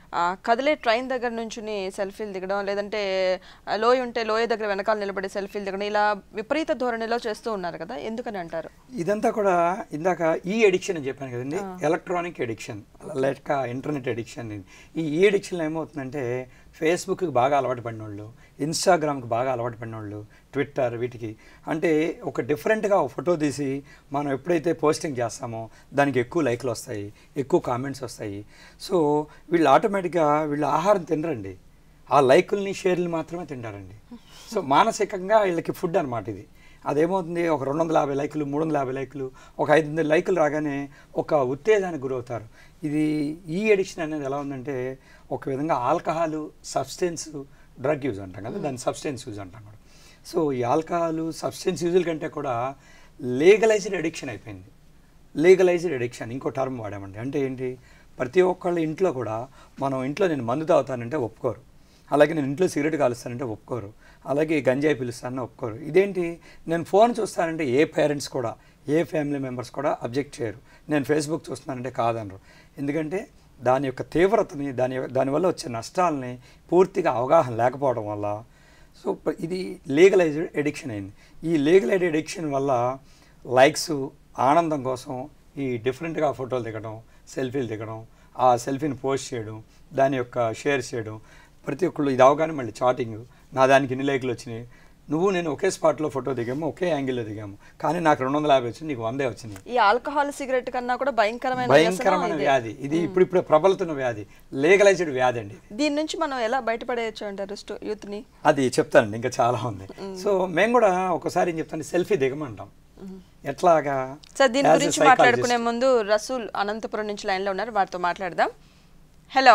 కదిలే ట్రైన్ దగ్గర నుంచి సెల్ఫీలు దిగడం, లేదంటే లోయ ఉంటే లోయ దగ్గర వెనకాల నిలబడి సెల్ఫీలు దిగడం, ఇలా విపరీత ధోరణిలో చేస్తూ ఉన్నారు కదా, ఎందుకని అంటారు? ఇదంతా కూడా ఇందాక ఈ ఎడిక్షన్ అని చెప్పాను కదండి, ఎలక్ట్రానిక్ ఎడిక్షన్ లేక ఇంటర్నెట్ ఎడిక్షన్. ఈ ఎడిక్షన్లో ఏమవుతుందంటే ఫేస్బుక్కి బాగా అలవాటు పడిన వాళ్ళు, ఇన్స్టాగ్రామ్కి బాగా అలవాటు పడిన వాళ్ళు, ట్విట్టర్, వీటికి అంటే ఒక డిఫరెంట్గా ఒక ఫోటో తీసి మనం ఎప్పుడైతే పోస్టింగ్ చేస్తామో దానికి ఎక్కువ లైక్లు వస్తాయి, ఎక్కువ కామెంట్స్ వస్తాయి. సో వీళ్ళు ఆటోమేటిక్గా వీళ్ళు ఆహారం తినరండి, ఆ లైకుల్ని షేర్లు మాత్రమే తింటారండి. సో మానసికంగా వీళ్ళకి ఫుడ్ అనమాట ఇది. అదేమవుతుంది, ఒక 250 లైకులు, 350 లైకులు, ఒక 500 లైకులు రాగానే ఒక ఉత్తేజానికి గురవుతారు. ఇది ఈ ఎడిక్షన్ అనేది ఎలా ఉందంటే ఒక విధంగా ఆల్కహాల్, సబ్స్టెన్స్, డ్రగ్ యూజ్ అంటాం కదా, దాన్ని సబ్స్టెన్స్ యూజ్ అంటాం కూడా. సో ఈ ఆల్కహాల్, సబ్స్టెన్స్ యూజుల కంటే కూడా లీగలైజ్డ్ ఎడిక్షన్ అయిపోయింది. లీగలైజ్డ్ ఎడిక్షన్ ఇంకో టర్మ్ వాడామండి. అంటే ఏంటి, ప్రతి ఒక్కళ్ళ ఇంట్లో కూడా మనం ఇంట్లో నేను మందు తాగుతానంటే ఒప్పుకోరు, అలాగే నేను ఇంట్లో సిగరెట్ కాలుస్తానంటే ఒప్పుకోరు, అలాగే గంజాయి పిలుస్తానని ఒప్పుకోరు. ఇదేంటి, నేను ఫోన్ చూస్తానంటే ఏ పేరెంట్స్ కూడా, ఏ ఫ్యామిలీ మెంబర్స్ కూడా అబ్జెక్ట్ చేయరు. నేను ఫేస్బుక్ చూస్తున్నానంటే కాదనరు. ఎందుకంటే దాని యొక్క తీవ్రతని, దానివల్ల వచ్చే నష్టాలని పూర్తిగా అవగాహన లేకపోవడం వల్ల సో ఇది లీగలైజ్డ్ ఎడిక్షన్ అయింది. ఈ లీగలైజ్డ్ ఎడిక్షన్ వల్ల లైక్స్, ఆనందం కోసం ఈ డిఫరెంట్గా ఫోటోలు దిగడం, సెల్ఫీలు దిగడం, ఆ సెల్ఫీని పోస్ట్ చేయడం, దాని యొక్క షేర్ చేయడం, ప్రతి ఒక్కళ్ళు ఇది అవగానే మళ్ళీ చాటింగ్, నా దానికి ఇన్ని లైకులు వచ్చినాయి, నువ్వు నేను ఒకే స్పాట్లో ఫోటో దిగాము, ఒకే యాంగిల్లో దిగాము, కానీ నాకు 250 వచ్చింది, నీకు 100 వచ్చింది. ఈ ఆల్కహాల్, సిగరెట్ కన్నా కూడా భయంకరమైన వ్యాధి ఇది, ఇప్పుడు ప్రబలుతున్న వ్యాధి, లీగలైజ్డ్ వ్యాధి అండి. దీని నుంచి మనం ఎలా బయటపడేయచ్చు అంటారు యూత్ని? అది చెప్తానండి, ఇంకా చాలా ఉంది. సో మేము కూడా ఒకసారి ఏం చెప్తాను, సెల్ఫీ దిగమంటాం. ఎట్లాగా సార్, దీని గురించి మాట్లాడుకునే ముందు రసూల్ అనంతపురం నుంచి లైన్లో ఉన్నారు, వారితో మాట్లాడదాం. హలో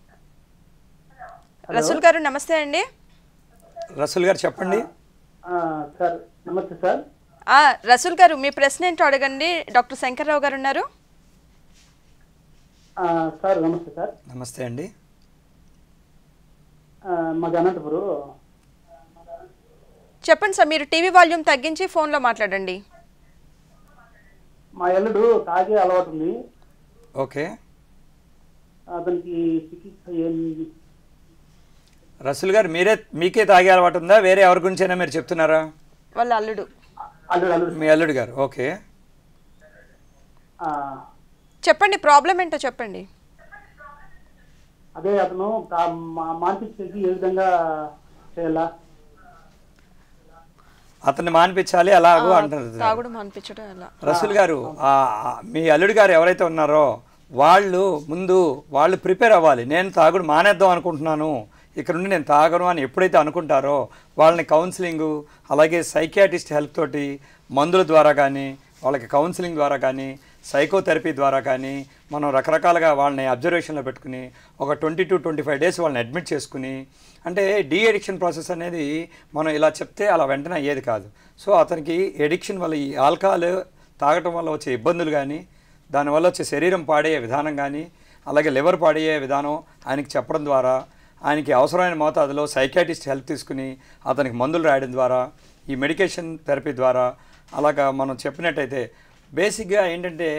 రసూల్ గారు, నమస్తే అండి. రసూల్ గారు చెప్పండి. సార్ నమస్తే సార్. రసూల్ గారు, మీ ప్రశ్న ఏంటో అడగండి, డాక్టర్ శంకర్రావు గారు ఉన్నారు. సార్ నమస్తే సార్. నమస్తే అండి. మాది అనంతపురం. చెప్పండి సార్, మీరు టీవీ వాల్యూమ్ తగ్గించి ఫోన్లో మాట్లాడండి. మా ఎల్లుడు తాగే అలవాటు ఉంది. ఓకే, అతనికి చికిత్స ఏంది? రసూల్ గారు, మీకే తాగే అలవాటు ఉందా, వేరే ఎవరి గురించైనా మీరు చెప్తున్నారా? వాళ్ళ అల్లుడు. మీ అల్లుడు గారు. ఓకే, చెప్పండి, ప్రాబ్లం ఏంటో చెప్పండి. అదే అతను మాన్పించేది ఏ విధంగా చేయాలా? అతన్ని మాన్పించాలి అలాగూ అంటారు. తాగుడు మాన్పించడం ఎలా? రసూల్ గారు, మీ అల్లుడు గారు ఎవరైతే ఉన్నారో వాళ్ళు ప్రిపేర్ అవ్వాలి. నేను తాగుడు మానేద్దాం అనుకుంటున్నాను, ఇక్కడ నుండి నేను తాగను అని ఎప్పుడైతే అనుకుంటారో వాళ్ళని కౌన్సిలింగు, అలాగే సైకియాట్రిస్ట్ హెల్ప్ తోటి మందుల ద్వారా కానీ, వాళ్ళకి కౌన్సిలింగ్ ద్వారా కానీ, సైకోథెరపీ ద్వారా కానీ మనం రకరకాలుగా వాళ్ళని అబ్జర్వేషన్లో పెట్టుకుని ఒక 20 to 25 days వాళ్ళని అడ్మిట్ చేసుకుని, అంటే డీ ఎడిక్షన్ ప్రాసెస్ అనేది మనం ఇలా చెప్తే అలా వెంటనే అయ్యేది కాదు. సో అతనికి ఎడిక్షన్ వల్ల, ఈ ఆల్కహాల్ తాగటం వల్ల వచ్చే ఇబ్బందులు కానీ, దానివల్ల వచ్చే శరీరం పాడయ్యే విధానం కానీ, అలాగే లివర్ పాడయ్యే విధానం ఆయనకి చెప్పడం ద్వారా, ఆయనకి అవసరమైన మోతాదులో సైకియాట్రిస్ట్ హెల్ప్ తీసుకుని అతనికి మందులు రాయడం ద్వారా, ఈ మెడికేషన్ థెరపీ ద్వారా, అలాగా మనం చెప్పినట్టయితే బేసిక్గా ఏంటంటే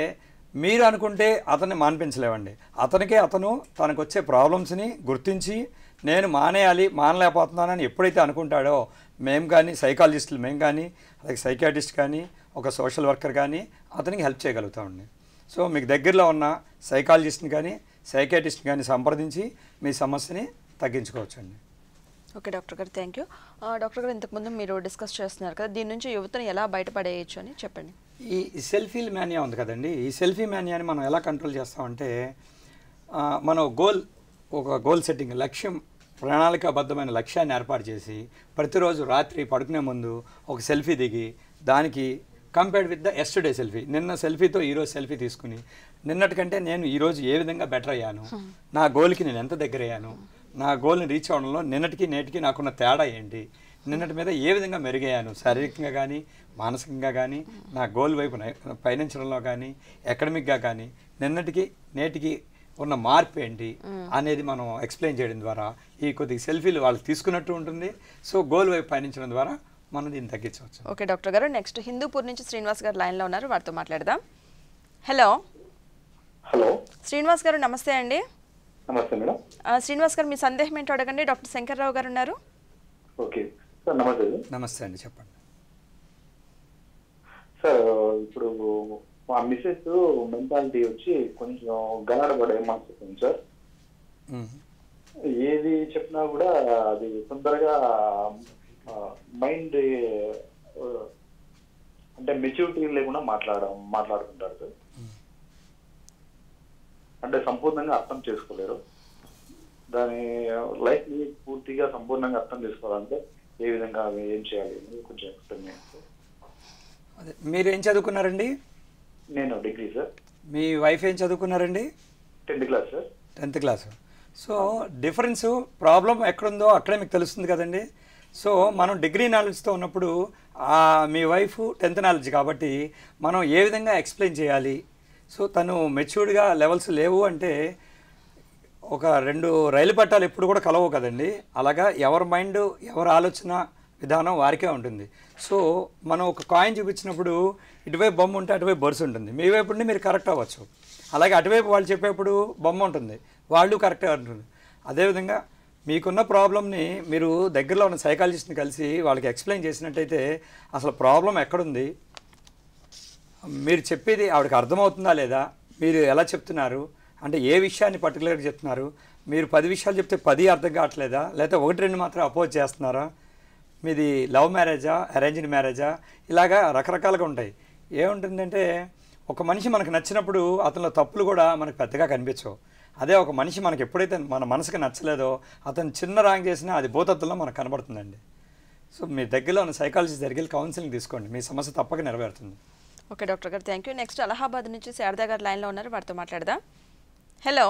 మీరు అనుకుంటే అతన్ని మాన్పించలేవండి. అతను తనకు వచ్చే ప్రాబ్లమ్స్ని గుర్తించి నేను మానలేకపోతున్నానని ఎప్పుడైతే అనుకుంటాడో మేము కానీ సైకాలజిస్టులు మేము కానీ అలాగే సైకియాట్రిస్ట్ కానీ ఒక సోషల్ వర్కర్ కానీ అతనికి హెల్ప్ చేయగలుగుతామండి. సో మీకు దగ్గరలో ఉన్న సైకాలజిస్ట్ని కానీ సైకియాట్రిస్ట్ని కానీ సంప్రదించి మీ సమస్యని తగ్గించుకోవచ్చండి. ఓకే డాక్టర్ గారు, థ్యాంక్ యూ. డాక్టర్ గారు, ఇంతకుముందు మీరు డిస్కస్ చేస్తున్నారు కదా, దీని నుంచి యువతను ఎలా బయటపడేయచ్చు అని చెప్పండి. ఈ సెల్ఫీ మేనియా ఉంది కదండి, ఈ సెల్ఫీ మేనియాని మనం ఎలా కంట్రోల్ చేస్తామంటే మనం ఒక గోల్ సెట్టింగ్ లక్ష్యం ప్రణాళికాబద్ధమైన లక్ష్యాన్ని ఏర్పాటు చేసి ప్రతిరోజు రాత్రి పడుకునే ముందు ఒక సెల్ఫీ దిగి దానికి compared with the yesterday selfie, నిన్న సెల్ఫీతో ఈరోజు సెల్ఫీ తీసుకుని నిన్నటికంటే నేను ఈరోజు ఏ విధంగా బెటర్ అయ్యాను, నా గోల్కి నేను ఎంత దగ్గర అయ్యాను, నా గోల్ని రీచ్ అవ్వడంలో నిన్నటికి నేటికి నాకున్న తేడా ఏంటి, నిన్నటి మీద ఏ విధంగా మెరుగయ్యాను శారీరకంగా కానీ మానసికంగా కానీ, నా గోల్ వైపు పయనించడంలో కానీ అకాడమిక్గా కానీ నిన్నటికి నేటికి ఉన్న మార్పు ఏంటి అనేది మనం ఎక్స్ప్లెయిన్ చేయడం ద్వారా ఈ కొద్దిగా సెల్ఫీలు వాళ్ళు తీసుకున్నట్టు ఉంటుంది. సో గోల్ వైపు పయనించడం ద్వారా మనం దీన్ని తగ్గించవచ్చు. ఓకే డాక్టర్ గారు, నెక్స్ట్ హిందూపూర్ నుంచి శ్రీనివాస్ గారు లైన్లో ఉన్నారు, వారితో మాట్లాడదాం. హలో శ్రీనివాస్ గారు, నమస్తే అండి. నమస్తే మేడం. శ్రీనివాస్ గారు, మీ సందేహం ఏంటో అడగండి. డాక్టర్ శంకర్రావు గారు ఉన్నారు. ఓకే సార్, నమస్తే. నమస్తే అండి, చెప్పండి సార్. ఇప్పుడు మా మిస్సెస్ మెంటాలిటీ వచ్చి కొంచెం గనడబడే మనసు సార్. ఏది చెప్పినా కూడా అది తొందరగా మైండ్ అంటే మెచ్యూరిటీ లేకుండా మాట్లాడుతుంటారు సార్. అంటే సంపూర్ణంగా అర్థం చేసుకోలేరు. దాని లైఫ్ ని పూర్తిగా సంపూర్ణంగా అర్థం చేసుకోవాలంటే ఏ విధంగా ఏం చేయాలి కొంచెం ఎక్స్ప్లెయిన్ చేయండి. మీరు ఏం చదువుకున్నారండి? నేను డిగ్రీ సార్. మీ వైఫ్ ఏం చదువుకున్నారండి? 10th class sir. 10th class. So difference problem ఎక్కడుందో అక్కడే మీకు తెలుస్తుంది కదండి. సో మనం డిగ్రీ నాలెడ్జ్తో ఉన్నప్పుడు మీ వైఫ్ 10th నాలెడ్జ్ కాబట్టి మనం ఏ విధంగా ఎక్స్ప్లెయిన్ చేయాలి. సో తను మెచ్యూర్డ్గా లెవెల్స్ లేవు అంటే ఒక 2 రైలు పట్టాలు ఎప్పుడు కూడా కలవు కదండి. అలాగా ఎవరి మైండ్ ఎవరి ఆలోచన విధానం వారికే ఉంటుంది. సో మనం ఒక కాయిన్ చూపించినప్పుడు ఇటువైపు బొమ్మ ఉంటే అటువైపు బొరుసు ఉంటుంది. మీ వైపు ఉండి మీరు కరెక్ట్ అవ్వచ్చు. అలాగే అటువైపు వాళ్ళు చెప్పేప్పుడు బొమ్మ ఉంటుంది, వాళ్ళు కరెక్ట్గా ఉంటుంది. అదేవిధంగా మీకున్న ప్రాబ్లమ్ని మీరు దగ్గరలో ఉన్న సైకాలజిస్ట్ని కలిసి వాళ్ళకి ఎక్స్ప్లెయిన్ చేసినట్టయితే అసలు ప్రాబ్లం ఎక్కడుంది, మీరు చెప్పేది ఆవిడకి అర్థమవుతుందా లేదా, మీరు ఎలా చెప్తున్నారు అంటే ఏ విషయాన్ని పర్టికులర్గా చెప్తున్నారు, మీరు 10 విషయాలు చెప్తే 10 అర్థం కావట్లేదా, లేకపోతే 1-2 మాత్రం అపోజ్ చేస్తున్నారా, మీది లవ్ మ్యారేజా అరేంజ్డ్ మ్యారేజా, ఇలాగా రకరకాలుగా ఉంటాయి. ఏముంటుందంటే ఒక మనిషి మనకు నచ్చినప్పుడు అతనిలో తప్పులు కూడా మనకు పెద్దగా కనిపించవు. అదే ఒక మనిషి మనకి ఎప్పుడైతే మన మనసుకు నచ్చలేదో అతను చిన్న రాంగ్ చేసినా అది భూతత్వంలో మనకు కనబడుతుందండి. సో మీ దగ్గరలో ఉన్న సైకాలజిస్ట్ దగ్గరికి కౌన్సిలింగ్ తీసుకోండి, మీ సమస్య తప్పక నెరవేరుతుంది. ఓకే డాక్టర్ గారు, థ్యాంక్ యూ. నెక్స్ట్ అలహాబాద్ నుంచి శారదా గారు లైన్లో ఉన్నారు, వారితో మాట్లాడదాం. హలో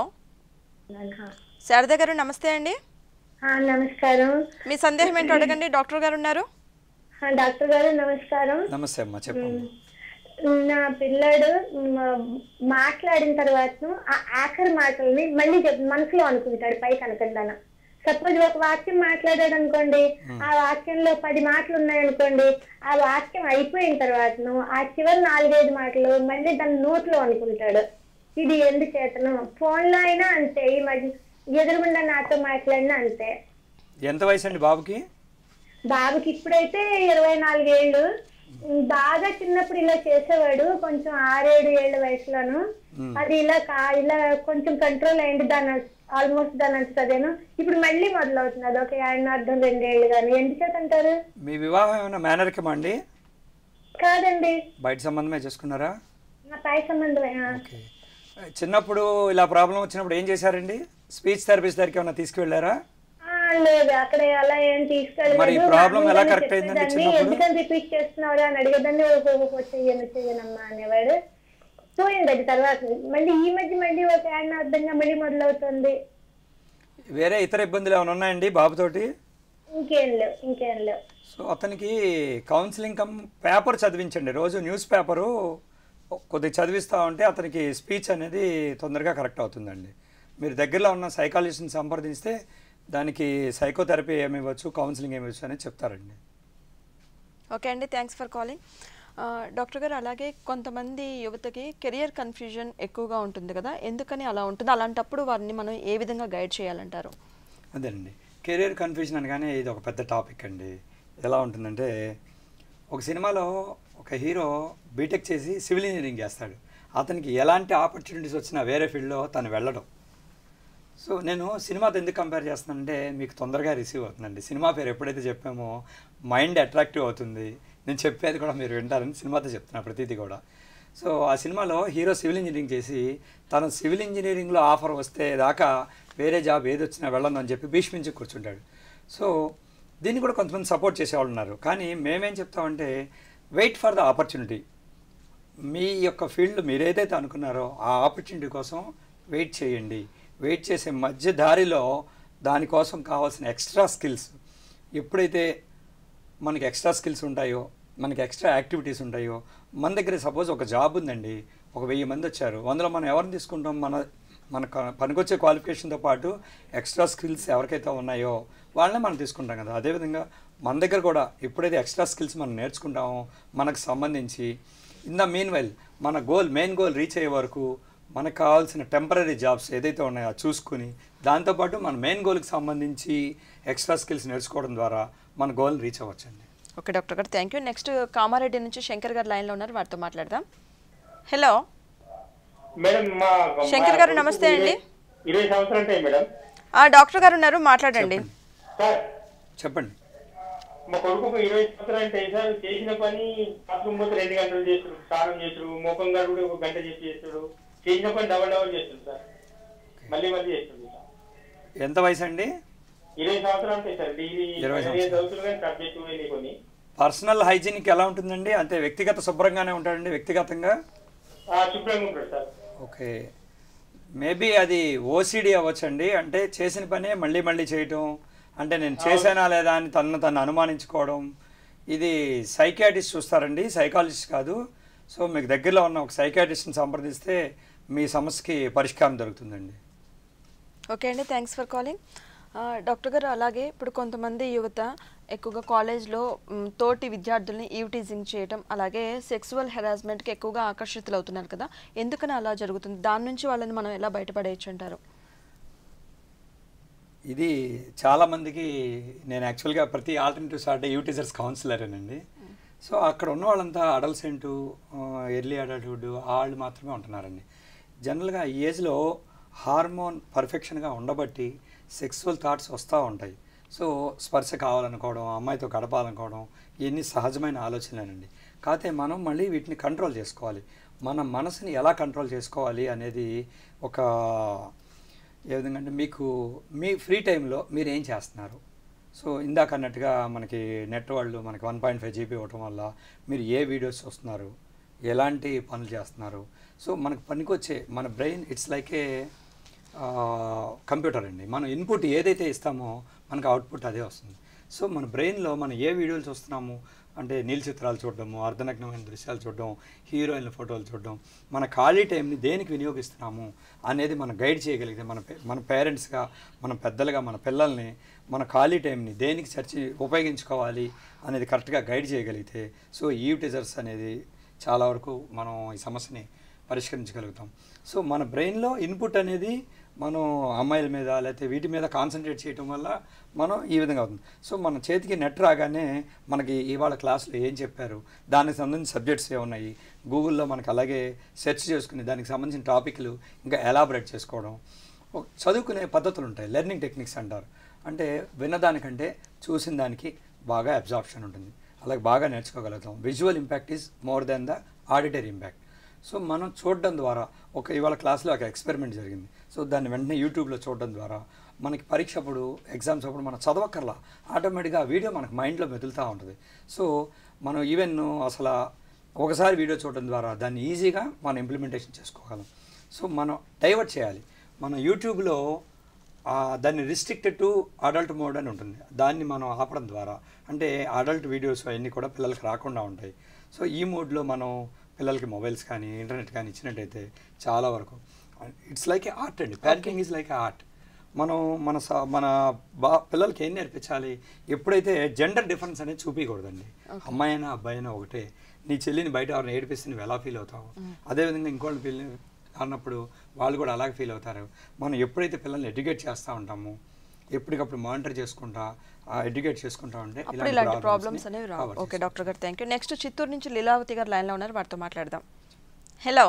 శారదా గారు, నమస్తే అండి. నమస్కారం. మీ సందేహం ఏంటో అడగండి, డాక్టర్ గారు ఉన్నారు. డాక్టర్ గారు నమస్కారం. నమస్తే అమ్మా, చెప్పండి. నా పిల్లడు మాట్లాడిన తర్వాత ఆ ఆఖరి మాటల్ని మళ్ళీ మనసులో అనుకుంటాడు, పైకి అనుకుంటాను. సపోజ్ ఒక వాక్యం మాట్లాడాడు అనుకోండి, ఆ వాక్యంలో 10 మాటలు ఉన్నాయనుకోండి, ఆ వాక్యం అయిపోయిన తర్వాతను ఆ చివరి 4-5 మాటలు మళ్ళీ దాని నోట్లో అనుకుంటాడు. ఇది ఎందుచేతను ఫోన్ లో అయినా అంతే, ఈ మధ్య ఎదురుగుండా నాతో మాట్లాడినా అంతే. ఎంత వయసు అండి బాబుకి? బాబుకి ఇప్పుడైతే 24 ఏళ్ళు. బాగా చిన్నప్పుడు ఇలా చేసేవాడు, కొంచెం 6-7 ఏళ్ల వయసులోను. అది ఇలా కొంచెం కంట్రోల్ అయింది, ఆల్మోస్ట్ దాని అంత చదివాను. ఇప్పుడు మళ్ళీ మొదలవుతుంది, అది ఒక 1.5-2 ఏళ్ళు. కానీ ఎందుచేత అంటారు? మీ వివాహం ఏమైనా మేనరికమా అండి? కాదండి, బయట సంబంధమే చేసుకున్నారా? నా పై సంబంధమే. చిన్నప్పుడు ఇలా ప్రాబ్లం వచ్చినప్పుడు ఏం చేశారండి? స్పీచ్ థెరపిస్ట్ దగ్గరికి ఏమైనా తీసుకువెళ్ళారా? లేదు, అక్కడ అలా ఏం తీసుకెళ్ళలేదు. ప్రాబ్లం ఎలా కరెక్ట్ అయిందండి చిన్నప్పుడు? ఎందుకని రిపీట్ చేస్తున్నారా అని అడిగేదాన్ని, చెయ్యనమ్మా అనేవాడు. పోయింది అది. తర్వాత మళ్ళీ ఈ మధ్య మళ్ళీ ఒక అర్థంగా మళ్ళీ మొదలవుతుంది. వేరే ఇతర ఇబ్బందులు ఏమైనా ఉన్నాయండి బాబుతోటి? ఇంకేం లేవు. సో అతనికి కౌన్సిలింగ్ పేపర్ చదివించండి. రోజు న్యూస్ పేపరు కొద్దిగా చదివిస్తూ ఉంటే అతనికి స్పీచ్ అనేది తొందరగా కరెక్ట్ అవుతుందండి. మీరు దగ్గరలో ఉన్న సైకాలజిస్ట్ని సంప్రదిస్తే దానికి సైకోథెరపీ ఏమి ఇవ్వచ్చు, కౌన్సిలింగ్ ఏమి ఇవ్వచ్చు అనేది చెప్తారండి. ఓకే అండి, థ్యాంక్స్ ఫర్ కాలింగ్. డాక్టర్ గారు అలాగే కొంతమంది యువతకి కెరియర్ కన్ఫ్యూజన్ ఎక్కువగా ఉంటుంది కదా, ఎందుకని అలా ఉంటుంది? అలాంటప్పుడు వారిని మనం ఏ విధంగా గైడ్ చేయాలంటారు? అదేనండి, కెరియర్ కన్ఫ్యూజన్ అనగానే ఇది ఒక పెద్ద టాపిక్ అండి. ఎలా ఉంటుందంటే, ఒక సినిమాలో ఒక హీరో బీటెక్ చేసి సివిల్ ఇంజనీరింగ్ చేస్తాడు. అతనికి ఎలాంటి ఆపర్చునిటీస్ వచ్చినా వేరే ఫీల్డ్లో తను వెళ్ళడం. సో నేను సినిమాతో ఎందుకు కంపేర్ చేస్తున్నానంటే మీకు తొందరగా రిసీవ్ అవుతుందండి. సినిమా పేరు ఎప్పుడైతే చెప్పామో మైండ్ అట్రాక్టివ్ అవుతుంది. నేను చెప్పేది కూడా మీరు వింటారని సినిమాతో చెప్తున్నా ప్రతిదీ కూడా. సో ఆ సినిమాలో హీరో సివిల్ ఇంజనీరింగ్ చేసి తను సివిల్ ఇంజనీరింగ్లో ఆఫర్ వస్తే దాకా వేరే జాబ్ ఏది వచ్చినా వెళ్ళను అని చెప్పి భీష్మించి కూర్చుంటాడు. సో దీన్ని కూడా కొంతమంది సపోర్ట్ చేసేవాళ్ళు ఉన్నారు. కానీ మేమేం చెప్తామంటే వెయిట్ ఫర్ ద ఆపర్చునిటీ. మీ యొక్క ఫీల్డ్ మీరు ఏదైతే అనుకున్నారో ఆ ఆపర్చునిటీ కోసం వెయిట్ చేయండి. వెయిట్ చేసే మధ్య దారిలో దానికోసం కావాల్సిన ఎక్స్ట్రా స్కిల్స్, ఎప్పుడైతే మనకి ఎక్స్ట్రా స్కిల్స్ ఉంటాయో, మనకి ఎక్స్ట్రా యాక్టివిటీస్ ఉంటాయో, మన దగ్గర సపోజ్ ఒక జాబ్ ఉందండి, ఒక 1000 మంది వచ్చారు, అందులో మనం ఎవరిని తీసుకుంటాం? మన పనికొచ్చే క్వాలిఫికేషన్తో పాటు ఎక్స్ట్రా స్కిల్స్ ఎవరికైతే ఉన్నాయో వాళ్ళనే మనం తీసుకుంటాం కదా. అదేవిధంగా మన దగ్గర కూడా ఎప్పుడైతే ఎక్స్ట్రా స్కిల్స్ మనం నేర్చుకుంటామో మనకు సంబంధించి ఇన్ ద మీన్ వైల్ మన మెయిన్ గోల్ రీచ్ అయ్యే వరకు మనకు కావాల్సిన టెంపరీ జాబ్స్ ఏదైతే ఉన్నాయో చూసుకుని దాంతోపాటు మన మెయిన్ గోల్కి సంబంధించి ఎక్స్ట్రా స్కిల్స్ నేర్చుకోవడం ద్వారా మన గోల్ని రీచ్ అవ్వచ్చండి. ఓకే డాక్టర్ గారు, థ్యాంక్ యూ. నెక్స్ట్ కామారెడ్డి నుంచి శంకర్ గారు లైన్లో ఉన్నారు, వారితో మాట్లాడదాం. హలో మేడం, శంకర్ గారు నమస్తే అండి. 20 సంవత్సరాలు ఉంటాయి మేడం. డాక్టర్ గారు ఉన్నారు, మాట్లాడండి. సార్ చెప్పండి. మా కొడుకు 20 సంవత్సరాలు ఉంటాయి సార్. చేసిన పని బాత్రూమ్ పోతే 2 గంటలు చేస్తాడు, స్నానం చేస్తాడు, ముఖం గారు కూడా 1 గంట చేస్తాడు. చేసిన పని డబల్ చేస్తాడు సార్, మళ్ళీ చేస్తాడు సార్. ఎంత వయసు అండి? 20 సంవత్సరాలు ఉంటాయి సార్. డిగ్రీ 20 చదువుతులు కానీ సబ్జెక్ట్ కొన్ని. పర్సనల్ హైజీనిక్ ఎలా ఉంటుందండి? అంటే వ్యక్తిగత శుభ్రంగానే ఉంటాడండి? వ్యక్తిగతంగా శుభ్రంగా ఉంటాడు సార్. ఓకే, మేబీ అది ఓసిడి అవ్వచ్చండి. అంటే చేసిన పనే మళ్ళీ మళ్ళీ చేయటం, అంటే నేను చేశానా లేదా అని తను అనుమానించుకోవడం. ఇది సైకియాట్రిస్ట్ చూస్తారండి, సైకాలజిస్ట్ కాదు. సో మీకు దగ్గరలో ఉన్న ఒక సైకియాట్రిస్ట్ని సంప్రదిస్తే మీ సమస్యకి పరిష్కారం దొరుకుతుందండి. ఓకే అండి, థ్యాంక్స్ ఫర్ కాలింగ్. డాక్టర్ గారు, అలాగే ఇప్పుడు కొంతమంది యువత ఎక్కువగా కాలేజ్లో తోటి విద్యార్థుల్ని ఈవ్టీజింగ్ చేయటం, అలాగే సెక్సువల్ హెరాస్మెంట్కి ఎక్కువగా ఆకర్షితులు అవుతున్నారు కదా, ఎందుకని అలా జరుగుతుంది? దాని నుంచి వాళ్ళని మనం ఎలా బయటపడేయచ్చు అంటారు? ఇది చాలామందికి నేను యాక్చువల్గా ప్రతి ఆల్టర్నేటివ్ సాటర్డే యూటీజర్స్ కౌన్సిలరేనండి. సో అక్కడ ఉన్న వాళ్ళంతా అడల్సెంటు, ఎర్లీ అడల్ట్హుడ్ వాళ్ళు మాత్రమే ఉంటున్నారండి. జనరల్గా ఈ ఏజ్లో హార్మోన్ పర్ఫెక్షన్గా ఉండబట్టి సెక్సువల్ థాట్స్ వస్తూ ఉంటాయి. సో స్పర్శ కావాలనుకోవడం, అమ్మాయితో గడపాలనుకోవడం, ఇవన్నీ సహజమైన ఆలోచనలేనండి. కాకపోతే మనం మళ్ళీ వీటిని కంట్రోల్ చేసుకోవాలి. మన మనసుని ఎలా కంట్రోల్ చేసుకోవాలి అనేది ఒక ఏ విధంగా అంటే మీకు మీ ఫ్రీ టైంలో మీరు ఏం చేస్తున్నారు? సో ఇందాక అన్నట్టుగా మనకి నెట్ వాళ్ళు మనకి 1.5 GB ఇవ్వటం వల్ల మీరు ఏ వీడియోస్ చూస్తున్నారు, ఎలాంటి పనులు చేస్తున్నారు? సో మనకు పనికొచ్చే మన brain it's like a computer అండి. మనం ఇన్పుట్ ఏదైతే ఇస్తామో మనకు అవుట్పుట్ అదే వస్తుంది. సో మన బ్రెయిన్లో మనం ఏ వీడియోలు చూస్తున్నాము అంటే నీళ్ళ చిత్రాలు చూడడము, అర్ధనగ్నమైన దృశ్యాలు చూడడం, హీరోయిన్ల ఫోటోలు చూడడం, మన ఖాళీ టైంని దేనికి వినియోగిస్తున్నాము అనేది మనం గైడ్ చేయగలిగితే, మన పేరెంట్స్గా, మన పెద్దలుగా మన పిల్లల్ని మన ఖాళీ టైంని దేనికి ఉపయోగించుకోవాలి అనేది కరెక్ట్గా గైడ్ చేయగలిగితే, సో ఈవ్టీజర్స్ అనేది చాలా వరకు మనం ఈ సమస్యని పరిష్కరించగలుగుతాం. సో మన బ్రెయిన్లో ఇన్పుట్ అనేది మనం అమ్మాయిల మీద లేకపోతే వీటి మీద కాన్సన్ట్రేట్ చేయడం వల్ల మనం ఈ విధంగా అవుతుంది. సో మన చేతికి నెట్ రాగానే మనకి ఇవాళ క్లాస్లో ఏం చెప్పారు, దానికి సంబంధించిన సబ్జెక్ట్స్ ఏమున్నాయి, గూగుల్లో మనకు అలాగే సెర్చ్ చేసుకుని దానికి సంబంధించిన టాపిక్లు ఇంకా ఎలాబరేట్ చేసుకోవడం, చదువుకునే పద్ధతులు ఉంటాయి, లెర్నింగ్ టెక్నిక్స్ అంటారు. అంటే విన్నదానికంటే చూసిన దానికి బాగా అబ్జార్ప్షన్ ఉంటుంది, అలాగే బాగా నేర్చుకోగలుగుతాం. Visual impact is more than the auditory impact. So మనం చూడడం ద్వారా ఇవాళ క్లాస్లో ఒక ఎక్స్పెరిమెంట్ జరిగింది. సో దాన్ని వెంటనే యూట్యూబ్లో చూడడం ద్వారా మనకి పరీక్ష అప్పుడు, ఎగ్జామ్స్ అప్పుడు మనం చదవక్కర్లా, ఆటోమేటిక్గా వీడియో మనకు మైండ్లో మెదులుతూ ఉంటుంది. సో మనం ఈవెన్ అసలు ఒకసారి వీడియో చూడడం ద్వారా దాన్ని ఈజీగా మనం ఇంప్లిమెంటేషన్ చేసుకోగలం. సో మనం డైవర్ట్ చేయాలి. మనం యూట్యూబ్లో దాన్ని రిస్ట్రిక్టెడ్ టు అడల్ట్ మోడ్ అని ఉంటుంది, దాన్ని మనం ఆపడం ద్వారా అంటే అడల్ట్ వీడియోస్ అవన్నీ కూడా పిల్లలకి రాకుండా ఉంటాయి. సో ఈ మోడ్లో మనం పిల్లలకి మొబైల్స్ కానీ ఇంటర్నెట్ కానీ ఇచ్చినట్టయితే చాలా వరకు ఇట్స్ లైక్ ఏ ఆర్ట్ అండి. Parenting is like a art. మనం మన పిల్లలకి ఏం నేర్పించాలి? ఎప్పుడైతే జెండర్ డిఫరెన్స్ అనేది చూపించకూడదండి. అమ్మాయి అయినా అబ్బాయి అయినా ఒకటే, నీ చెల్లిని బయట ఎవరిని ఏడిపిస్తే నువ్వు ఎలా ఫీల్ అవుతావు, అదేవిధంగా ఇంకోటి పిల్లి అన్నప్పుడు వాళ్ళు కూడా అలాగే ఫీల్ అవుతారు. మనం ఎప్పుడైతే పిల్లల్ని ఎడ్యుకేట్ చేస్తూ ఉంటామో, ఎప్పటికప్పుడు మానిటర్ చేసుకుంటా ఎడ్యుకేట్ చేసుకుంటా ఉంటే ఇలాంటి ప్రాబ్లమ్స్ అనేవి రావు. ఓకే డాక్టర్ గారు, థ్యాంక్ యూ. నెక్స్ట్ చిత్తూరు నుంచి లీలావతి గారు లైన్లో ఉన్నారు, వారితో మాట్లాడదాం. హలో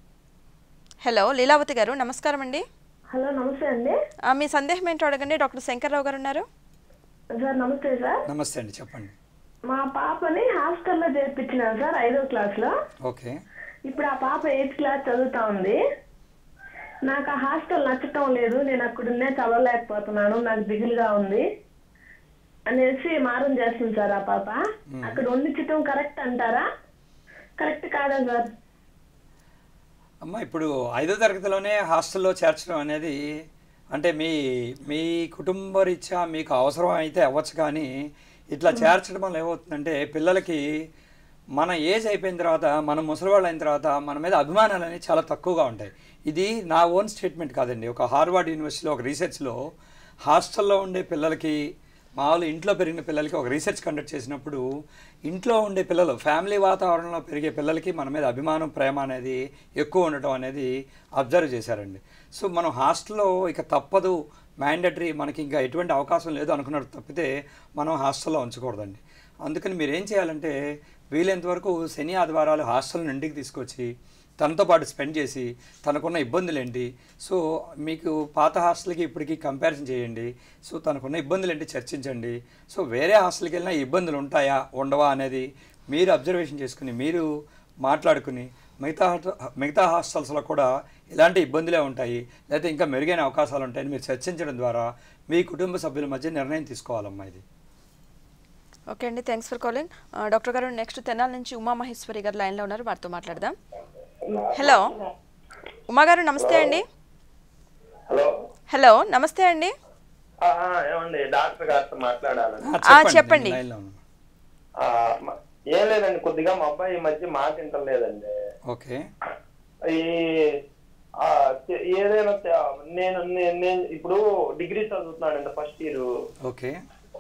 హలో లీలావతి గారు, నమస్కారం అండి. హలో నమస్తే అండి. మీ సందేహం ఏంటో అడగండి. డాక్టర్ శంకర్రావు గారు ఉన్నారు. సార్ నమస్తే సార్. నమస్తే అండి, చెప్పండి. మా పాపని హాస్టల్లో చేర్పించినాను సార్ 5వ క్లాస్లో. ఓకే. ఇప్పుడు ఆ పాప 8th క్లాస్ చదువుతా ఉంది. నాకు ఆ హాస్టల్ నచ్చటం లేదు, నేను అక్కడున్నే చదవలేకపోతున్నాను, నాకు దిగులుగా ఉంది అనేసి మారం చేస్తుంది సార్ ఆ పాప. అక్కడ ఉండించటం కరెక్ట్ అంటారా, కరెక్ట్ కాదా సార్? అమ్మ, ఇప్పుడు 5వ తరగతిలోనే హాస్టల్లో చేర్చడం అనేది అంటే మీ కుటుంబ రీత్యా మీకు అవసరం అయితే అవ్వచ్చు, కానీ ఇట్లా చేర్చడం వల్ల ఏమవుతుందంటే పిల్లలకి మన ఏజ్ అయిపోయిన తర్వాత, మనం ముసలివాళ్ళు అయిన తర్వాత మన మీద అభిమానాలు అనేవి చాలా తక్కువగా ఉంటాయి. ఇది నా ఓన్ స్టేట్మెంట్ కాదండి. ఒక హార్వర్డ్ యూనివర్సిటీలో ఒక రీసెర్చ్లో హాస్టల్లో ఉండే పిల్లలకి, మామూలు ఇంట్లో పెరిగిన పిల్లలకి ఒక రీసెర్చ్ కండక్ట్ చేసినప్పుడు ఇంట్లో ఉండే పిల్లలు, ఫ్యామిలీ వాతావరణంలో పెరిగే పిల్లలకి మన మీద అభిమానం, ప్రేమ అనేది ఎక్కువ ఉండటం అనేది అబ్జర్వ్ చేశారండి. సో మనం హాస్టల్లో ఇక తప్పదు, మ్యాండటరీ, మనకి ఇంకా ఎటువంటి అవకాశం లేదు అనుకున్నట్టు తప్పితే మనం హాస్టల్లో ఉంచకూడదండి. అందుకని మీరు ఏం చేయాలంటే వీలైనంతవరకు శని ఆదివారాలు హాస్టల్ని ఇంటికి తీసుకొచ్చి తనతో పాటు స్పెండ్ చేసి తనకున్న ఇబ్బందులు ఏంటి, సో మీకు పాత హాస్టల్కి ఇప్పటికి కంపారిజన్ చేయండి. సో తనకున్న ఇబ్బందులు ఏంటి చర్చించండి. సో వేరే హాస్టల్కి వెళ్ళినా ఇబ్బందులు ఉంటాయా ఉండవా అనేది మీరు అబ్జర్వేషన్ చేసుకుని మీరు మాట్లాడుకుని మిగతా హాస్టల్స్లో కూడా ఇలాంటి ఇబ్బందులే ఉంటాయి, లేకపోతే ఇంకా మెరుగైన అవకాశాలు ఉంటాయని మీరు చర్చించడం ద్వారా మీ కుటుంబ సభ్యుల మధ్య నిర్ణయం తీసుకోవాలమ్మా ఇది. ఓకే అండి, థ్యాంక్స్ ఫర్ కాలింగ్. డాక్టర్ గారు, నెక్స్ట్ తెనాల నుంచి ఉమామహేశ్వరి గారు లైన్లో ఉన్నారు, వారితో మాట్లాడదాం. హలో ఉమా గారు, నమస్తే అండి. హలో హలో నమస్తే అండి. ఏమండి డాక్టర్ గారితో మాట్లాడాలని. చెప్పండి. ఏం లేదండి, కొద్దిగా మా అబ్బాయి ఈ మధ్య మాట వింటలేదండి. ఓకే. ఈ ఏదైనా నేను ఇప్పుడు డిగ్రీ చదువుతున్నానండి, ఫస్ట్ ఇయర్. ఓకే.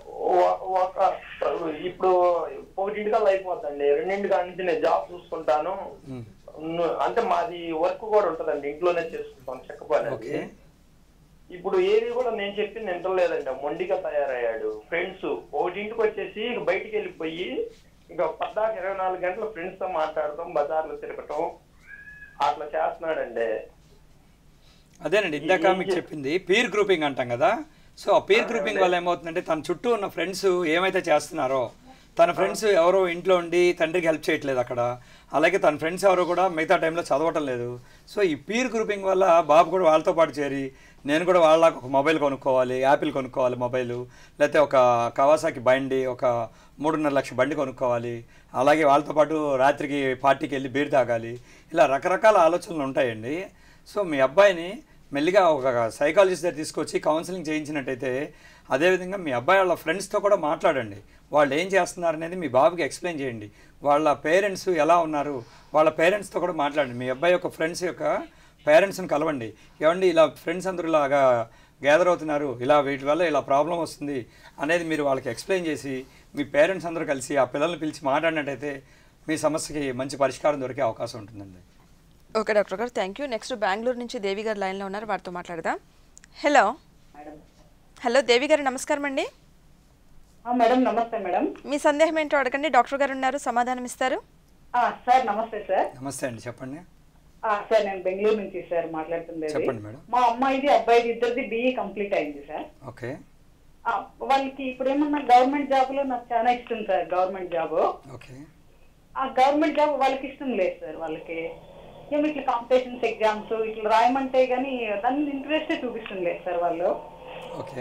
ఇప్పుడు 1:00 అయిపోతుందండి, 2:00 నుంచి నేను జాబ్ చూసుకుంటాను. అంటే మాది వర్క్ కూడా ఉంటదండి, ఇంట్లోనే చేసుకుంటాను చెక్క పని. ఇప్పుడు ఏది కూడా నేను చెప్పింది వింటలేదండి, మొండిగా తయారయ్యాడు. ఫ్రెండ్స్ 1:00కి వచ్చేసి బయటికి వెళ్ళిపోయి ఇక 24 గంటలు ఫ్రెండ్స్ తో మాట్లాడటం, బజార్లో తిరగటం అట్లా చేస్తున్నాడండి. అదేనండి ఇందాక మీకు చెప్పింది పీర్ గ్రూపింగ్ అంటాం కదా. సో ఆ పీర్ గ్రూపింగ్ వల్ల ఏమవుతుందంటే తన చుట్టూ ఉన్న ఫ్రెండ్స్ ఏమైతే చేస్తున్నారో, తన ఫ్రెండ్స్ ఎవరో ఇంట్లో ఉండి తండ్రికి హెల్ప్ చేయట్లేదు అక్కడ, అలాగే తన ఫ్రెండ్స్ ఎవరో కూడా మిగతా టైంలో చదవటం లేదు. సో ఈ పీర్ గ్రూపింగ్ వల్ల బాబు కూడా వాళ్ళతో పాటు చేరి నేను కూడా వాళ్ళకు ఒక మొబైల్ కొనుక్కోవాలి, యాపిల్ కొనుక్కోవాలి మొబైలు, లేకపోతే ఒక కవాసాకి బండి, ఒక 3.5 లక్షల బండి కొనుక్కోవాలి, అలాగే వాళ్ళతో పాటు రాత్రికి పార్టీకి వెళ్ళి బీర్ తాగాలి, ఇలా రకరకాల ఆలోచనలు ఉంటాయండి. సో మీ అబ్బాయిని మెల్లిగా ఒక సైకాలజిస్ట్ దగ్గర తీసుకొచ్చి కౌన్సిలింగ్ చేయించినట్టయితే, అదేవిధంగా మీ అబ్బాయి వాళ్ళ ఫ్రెండ్స్తో కూడా మాట్లాడండి, వాళ్ళు ఏం చేస్తున్నారు అనేది మీ బాబుకి ఎక్స్ప్లెయిన్ చేయండి. వాళ్ళ పేరెంట్స్ ఎలా ఉన్నారు, వాళ్ళ పేరెంట్స్తో కూడా మాట్లాడండి. మీ అబ్బాయి యొక్క ఫ్రెండ్స్ యొక్క పేరెంట్స్ని కలవండి. ఏమండి ఇలా ఫ్రెండ్స్ అందరూ ఇలాగా గ్యాదర్ అవుతున్నారు, ఇలా వీటి వల్ల ఇలా ప్రాబ్లం వస్తుంది అనేది మీరు వాళ్ళకి ఎక్స్ప్లెయిన్ చేసి మీ పేరెంట్స్ అందరూ కలిసి ఆ పిల్లల్ని పిలిచి మాట్లాడినట్టయితే మీ సమస్యకి మంచి పరిష్కారం దొరికే అవకాశం ఉంటుందండి. ఓకే డాక్టర్ గారు, థ్యాంక్ యూ. నెక్స్ట్ బెంగళూరు నుంచి దేవి గారు లైన్లో ఉన్నారు, వారితో మాట్లాడదాం. హలో హలో దేవి గారు, నమస్కారం అండి. మేడం నమస్తే మేడం. మీ సందేహం ఏంటో అడగండి, డాక్టర్ గారు ఉన్నారు, సమాధానం ఇస్తారు. సార్ నమస్తే సార్. నమస్తే అండి, చెప్పండి. సార్ నేను బెంగళూరు నుంచి సార్ మాట్లాడుతుంది. చెప్పండి మేడం. మా అమ్మాయిది అబ్బాయిది ఇద్దరిది BE కంప్లీట్ అయింది సార్. ఓకే. వాళ్ళకి ఇప్పుడు ఏమన్నా గవర్నమెంట్ జాబ్ లో నాకు చాలా ఇష్టం సార్, గవర్నమెంట్ జాబ్. ఓకే. ఆ గవర్నమెంట్ జాబ్ వాళ్ళకి ఇష్టం లేదు సార్. వాళ్ళకి ఏమి ఇట్లా కాంపిటీషన్స్ ఎగ్జామ్స్ ఇట్లా రాయమంటే గానీ దాని ఇంట్రెస్ట్ చూపిస్తుంది లేదు సార్ వాళ్ళు. ఓకే.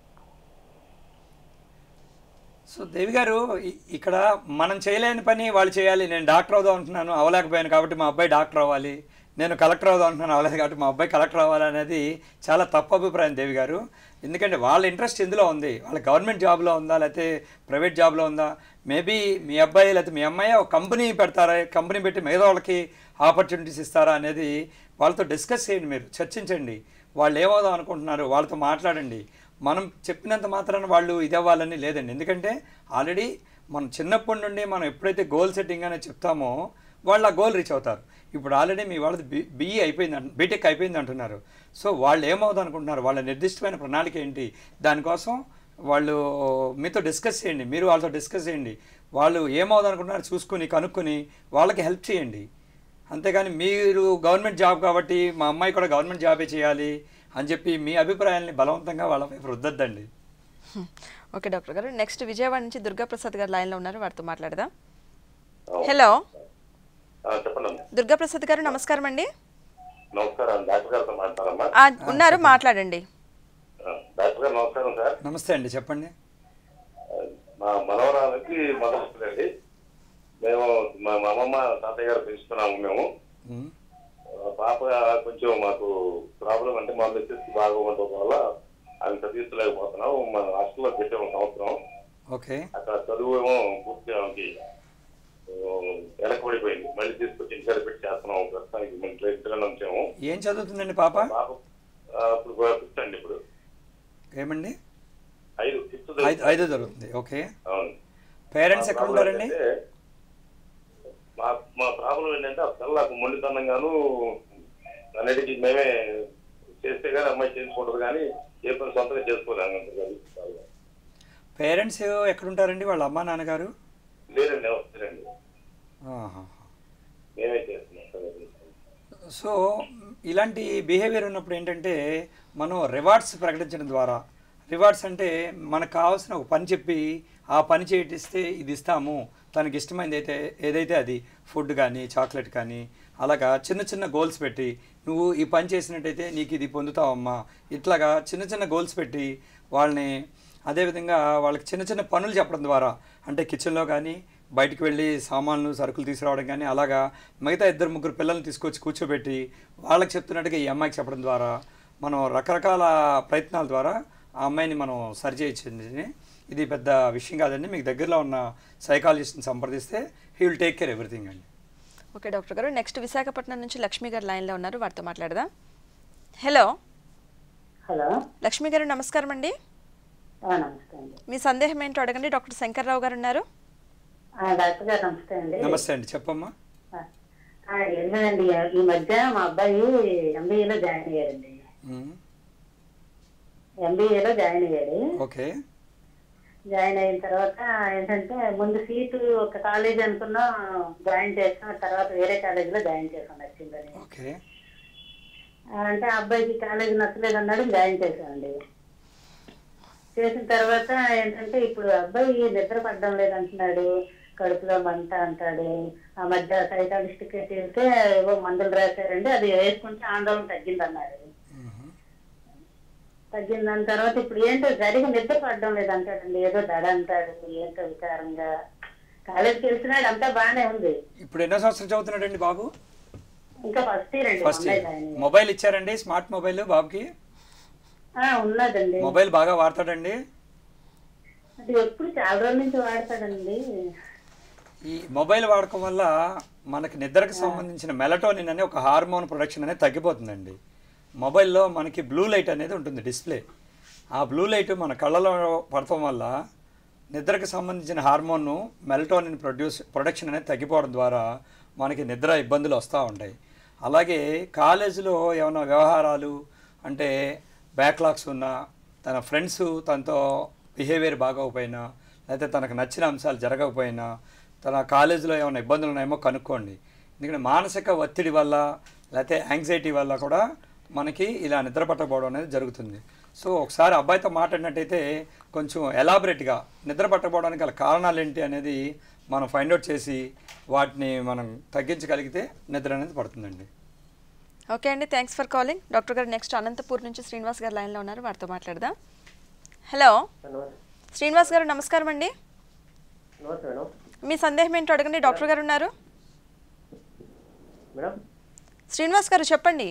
సో దేవి గారు, ఇక్కడ మనం చేయలేని పని వాళ్ళు చేయాలి. నేను డాక్టర్ అవుదాం అంటున్నాను, అవ్వలేకపోయాను కాబట్టి మా అబ్బాయి డాక్టర్ అవ్వాలి, నేను కలెక్టర్ అవుదాం అంటున్నాను, అవ్వలేదు కాబట్టి మా అబ్బాయి కలెక్టర్ అవ్వాలి అనేది చాలా తప్పు అభిప్రాయం దేవి గారు. ఎందుకంటే వాళ్ళ ఇంట్రెస్ట్ ఇందులో ఉంది, వాళ్ళ గవర్నమెంట్ జాబ్లో ఉందా లేకపోతే ప్రైవేట్ జాబ్లో ఉందా, మేబీ మీ అబ్బాయి లేకపోతే మీ అమ్మాయి ఒక కంపెనీ పెడతారా, కంపెనీ పెట్టి మిగతా వాళ్ళకి ఆపర్చునిటీస్ ఇస్తారా అనేది వాళ్ళతో డిస్కస్ చేయండి, మీరు చర్చించండి. వాళ్ళు ఏమవుదాం అనుకుంటున్నారు వాళ్ళతో మాట్లాడండి. మనం చెప్పినంత మాత్రాన వాళ్ళు ఇది అవ్వాలని లేదండి, ఎందుకంటే ఆల్రెడీ మనం చిన్నప్పటి నుండి మనం ఎప్పుడైతే గోల్ సెట్టింగ్ అనేది చెప్తామో వాళ్ళు ఆ గోల్ రీచ్ అవుతారు. ఇప్పుడు ఆల్రెడీ మీ వాళ్ళది బీఈ అయిపోయింది, బీటెక్ అయిపోయింది అంటున్నారు. సో వాళ్ళు ఏమవుతుంది అనుకుంటున్నారు, వాళ్ళ నిర్దిష్టమైన ప్రణాళిక ఏంటి, దానికోసం వాళ్ళు మీతో డిస్కస్ చేయండి, మీరు వాళ్ళతో డిస్కస్ చేయండి. వాళ్ళు ఏమవుతుంది అనుకుంటున్నారు చూసుకుని కనుక్కొని వాళ్ళకి హెల్ప్ చేయండి. అంతేగాని మీరు గవర్నమెంట్ జాబ్ కాబట్టి మా అమ్మాయి కూడా గవర్నమెంట్ జాబే చేయాలి అని చెప్పి మీ అభిప్రాయాల్ని బలవంతంగా వాళ్ళ వైపు రుద్దద్దండి. ఓకే డాక్టర్ గారు, నెక్స్ట్ విజయవాడ నుంచి దుర్గాప్రసాద్ గారు లైన్లో ఉన్నారు, వారితో మాట్లాడదాం. హలో దుర్గాప్రసాద్ గారు, నమస్కారం అండి. నమస్కారం, డాక్టర్ గారితో మాట్లాడాలమ్మా. ఉన్నారు, మాట్లాడండి. డాక్టర్ గారు నమస్కారం సార్. నమస్తే అండి, చెప్పండి. మా మనవరాలకి మొదలండి, మేము మా అమ్మమ్మ తాతయ్య గారు పెంచుతున్నాము. మేము పాప కొంచెం మాకు ప్రాబ్లం అంటే మా మెసేజ్ బాగా ఉండడం వల్ల ఆమె చదివించలేకపోతున్నాం. మన హాస్టల్లో పెట్టాము సంవత్సరం. ఓకే. అక్కడ చదువు ఏమో పూర్తిగా ఆమెకి వెనకబడిపోయింది. మళ్ళీ తీసుకొచ్చి ఇంటికాడ పెట్టి చేస్తున్నాం ప్రస్తుతానికి. మన ఇంటిలో ఉంచాము. ఏం చదువుతుందండి పాప? ఇప్పుడు ఫిఫ్త్ అండి. ఇప్పుడు ఏమండి? 5 జరుగుతుంది. ఓకే. అవును. పేరెంట్స్ ఎక్కడ ఉంటారండి? మా ప్రాబ్లం ఏంటంటే ఆ పిల్లలకు మొండితనంగాను అన్నిటికీ మేమే చేస్తే కానీ అమ్మాయి చేసుకుంటారు, కానీ ఏ పని సొంతంగా చేసుకోలేము. పేరెంట్స్ ఎక్కడ ఉంటారండి, వాళ్ళ అమ్మా నాన్నగారు? లేరండి, వస్తారండి, మేమే చేస్తున్నాం. సో ఇలాంటి బిహేవియర్ ఉన్నప్పుడు ఏంటంటే మనం రివార్డ్స్ ప్రకటించడం ద్వారా, రివార్డ్స్ అంటే మనకు కావాల్సిన ఒక పని చెప్పి ఆ పని చేయిస్తే ఇది ఇస్తాము, తనకి ఇష్టమైనది అయితే ఏదైతే అది ఫుడ్ కానీ చాక్లెట్ కానీ అలాగా చిన్న చిన్న గోల్స్ పెట్టి నువ్వు ఈ పని చేసినట్టయితే నీకు ఇది పొందుతావమ్మా, ఇట్లాగా చిన్న చిన్న గోల్స్ పెట్టి వాళ్ళని, అదేవిధంగా వాళ్ళకి చిన్న చిన్న పనులు చెప్పడం ద్వారా, అంటే కిచెన్లో కానీ బయటికి వెళ్ళి సామాన్లు సరుకులు తీసుకురావడం కానీ అలాగా మిగతా 2-3 పిల్లల్ని తీసుకొచ్చి కూర్చోబెట్టి వాళ్ళకి చెప్తున్నట్టుగా ఈ అమ్మాయికి చెప్పడం ద్వారా మనం రకరకాల ప్రయత్నాల ద్వారా ఆ అమ్మాయిని మనం సరి చేయొచ్చింది. ఇది పెద్ద విషయం కాదండి. మీకు దగ్గరలో ఉన్న సైకాలజిస్ట్ని సంప్రదిస్తే he will take care everything అండి. ఓకే డాక్టర్ గారు, నెక్స్ట్ విశాఖపట్నం నుంచి లక్ష్మి గారు లైన్లో ఉన్నారు, వారితో మాట్లాడదాం. హలో లక్ష్మి గారు, నమస్కారం అండి. మీ సందేహం ఏంటో అడగండి, డాక్టర్ శంకర్రావు గారు ఉన్నారు. డాక్టర్ గారు నమస్తే అండి. నమస్తే అండి, చెప్పమ్మా. ఏంటండి, ఈ మధ్య మా అబ్బాయి ఎంబీఏలో జాయిన్ అయ్యారండి. ఎంబీఏలో జాయిన్ అయ్యాడు. ఓకే. జాయిన్ అయిన తర్వాత ఏంటంటే ముందు సీటు ఒక కాలేజ్ అనుకున్నా జాయిన్ చేస్తాం, తర్వాత వేరే కాలేజీలో జాయిన్ చేసాం నచ్చిందని. ఓకే. అంటే అబ్బాయికి కాలేజీ నచ్చలేదు అన్నాడు, జాయిన్ చేశామండి. చేసిన తర్వాత ఏంటంటే ఇప్పుడు అబ్బాయి నిద్ర పడడం లేదంటున్నాడు, కడుపులో మంట అంటాడు. ఆ మధ్య సైకాలజిస్ట్కి వెళ్తే ఏవో మందులు రాశారండి, అది వేసుకుంటే ఆందోళన తగ్గిందన్నారు. తగ్గిన దాని తర్వాత ఇప్పుడు ఏంటో జరిగి నిద్ర పడడం లేదంటాడండి, ఏదో దడ అంటాడు, ఏంటో వికారంగా. కాలేజీకి వెళ్తున్నాడు, అంతా బాగానే ఉంది. ఇప్పుడు ఎన్నో సంవత్సరం చదువుతున్నాడండి బాబు? ఇంకా ఫస్ట్ ఇయర్ అండి. First year. మొబైల్ ఇచ్చారండి, స్మార్ట్ మొబైల్ బాబుకి? ఉన్నదండి. మొబైల్ బాగా వాడతాడండి? అది ఎప్పుడు చాలా రోజుల నుంచి వాడతాడండి. ఈ మొబైల్ వాడకం వల్ల మనకి నిద్రకు సంబంధించిన మెలటోనిన్ అనే ఒక హార్మోన్ ప్రొడక్షన్ అనేది తగ్గిపోతుందండి. మొబైల్లో మనకి బ్లూ లైట్ అనేది ఉంటుంది డిస్ప్లే. ఆ బ్లూ లైట్ మన కళ్ళలో పడటం వల్ల నిద్రకు సంబంధించిన హార్మోన్ మెలటోనిన్ ప్రొడక్షన్ అనేది తగ్గిపోవడం ద్వారా మనకి నిద్ర ఇబ్బందులు వస్తూ ఉంటాయి. అలాగే కాలేజీలో ఏమైనా వ్యవహారాలు అంటే బ్యాక్లాగ్స్ ఉన్నా, తన ఫ్రెండ్స్ తనతో బిహేవియర్ బాగోకపోయినా, లేకపోతే తనకు నచ్చిన అంశాలు జరగకపోయినా, తన కాలేజీలో ఏమైనా ఇబ్బందులు ఉన్నాయేమో కనుక్కోండి. ఎందుకంటే మానసిక ఒత్తిడి వల్ల లేకపోతే యాంగ్జైటీ వల్ల కూడా మనకి ఇలా నిద్ర పట్టకపోవడం అనేది జరుగుతుంది. సో ఒకసారి అబ్బాయితో మాట్లాడినట్టయితే కొంచెం ఎలాబరేట్గా నిద్ర పట్టకపోవడానికి గల కారణాలు ఏంటి అనేది మనం ఫైండ్ అవుట్ చేసి వాటిని మనం తగ్గించగలిగితే నిద్ర అనేది పడుతుందండి. ఓకే అండి, థ్యాంక్స్ ఫర్ కాలింగ్. డాక్టర్ గారు నెక్స్ట్ అనంతపూర్ నుంచి శ్రీనివాస్ గారు లైన్లో ఉన్నారు, వారితో మాట్లాడదాం. హలో శ్రీనివాస్ గారు, నమస్కారం అండి. మీ సందేహం ఏంటో అడగండి, డాక్టర్ గారు ఉన్నారు. శ్రీనివాస్ గారు చెప్పండి.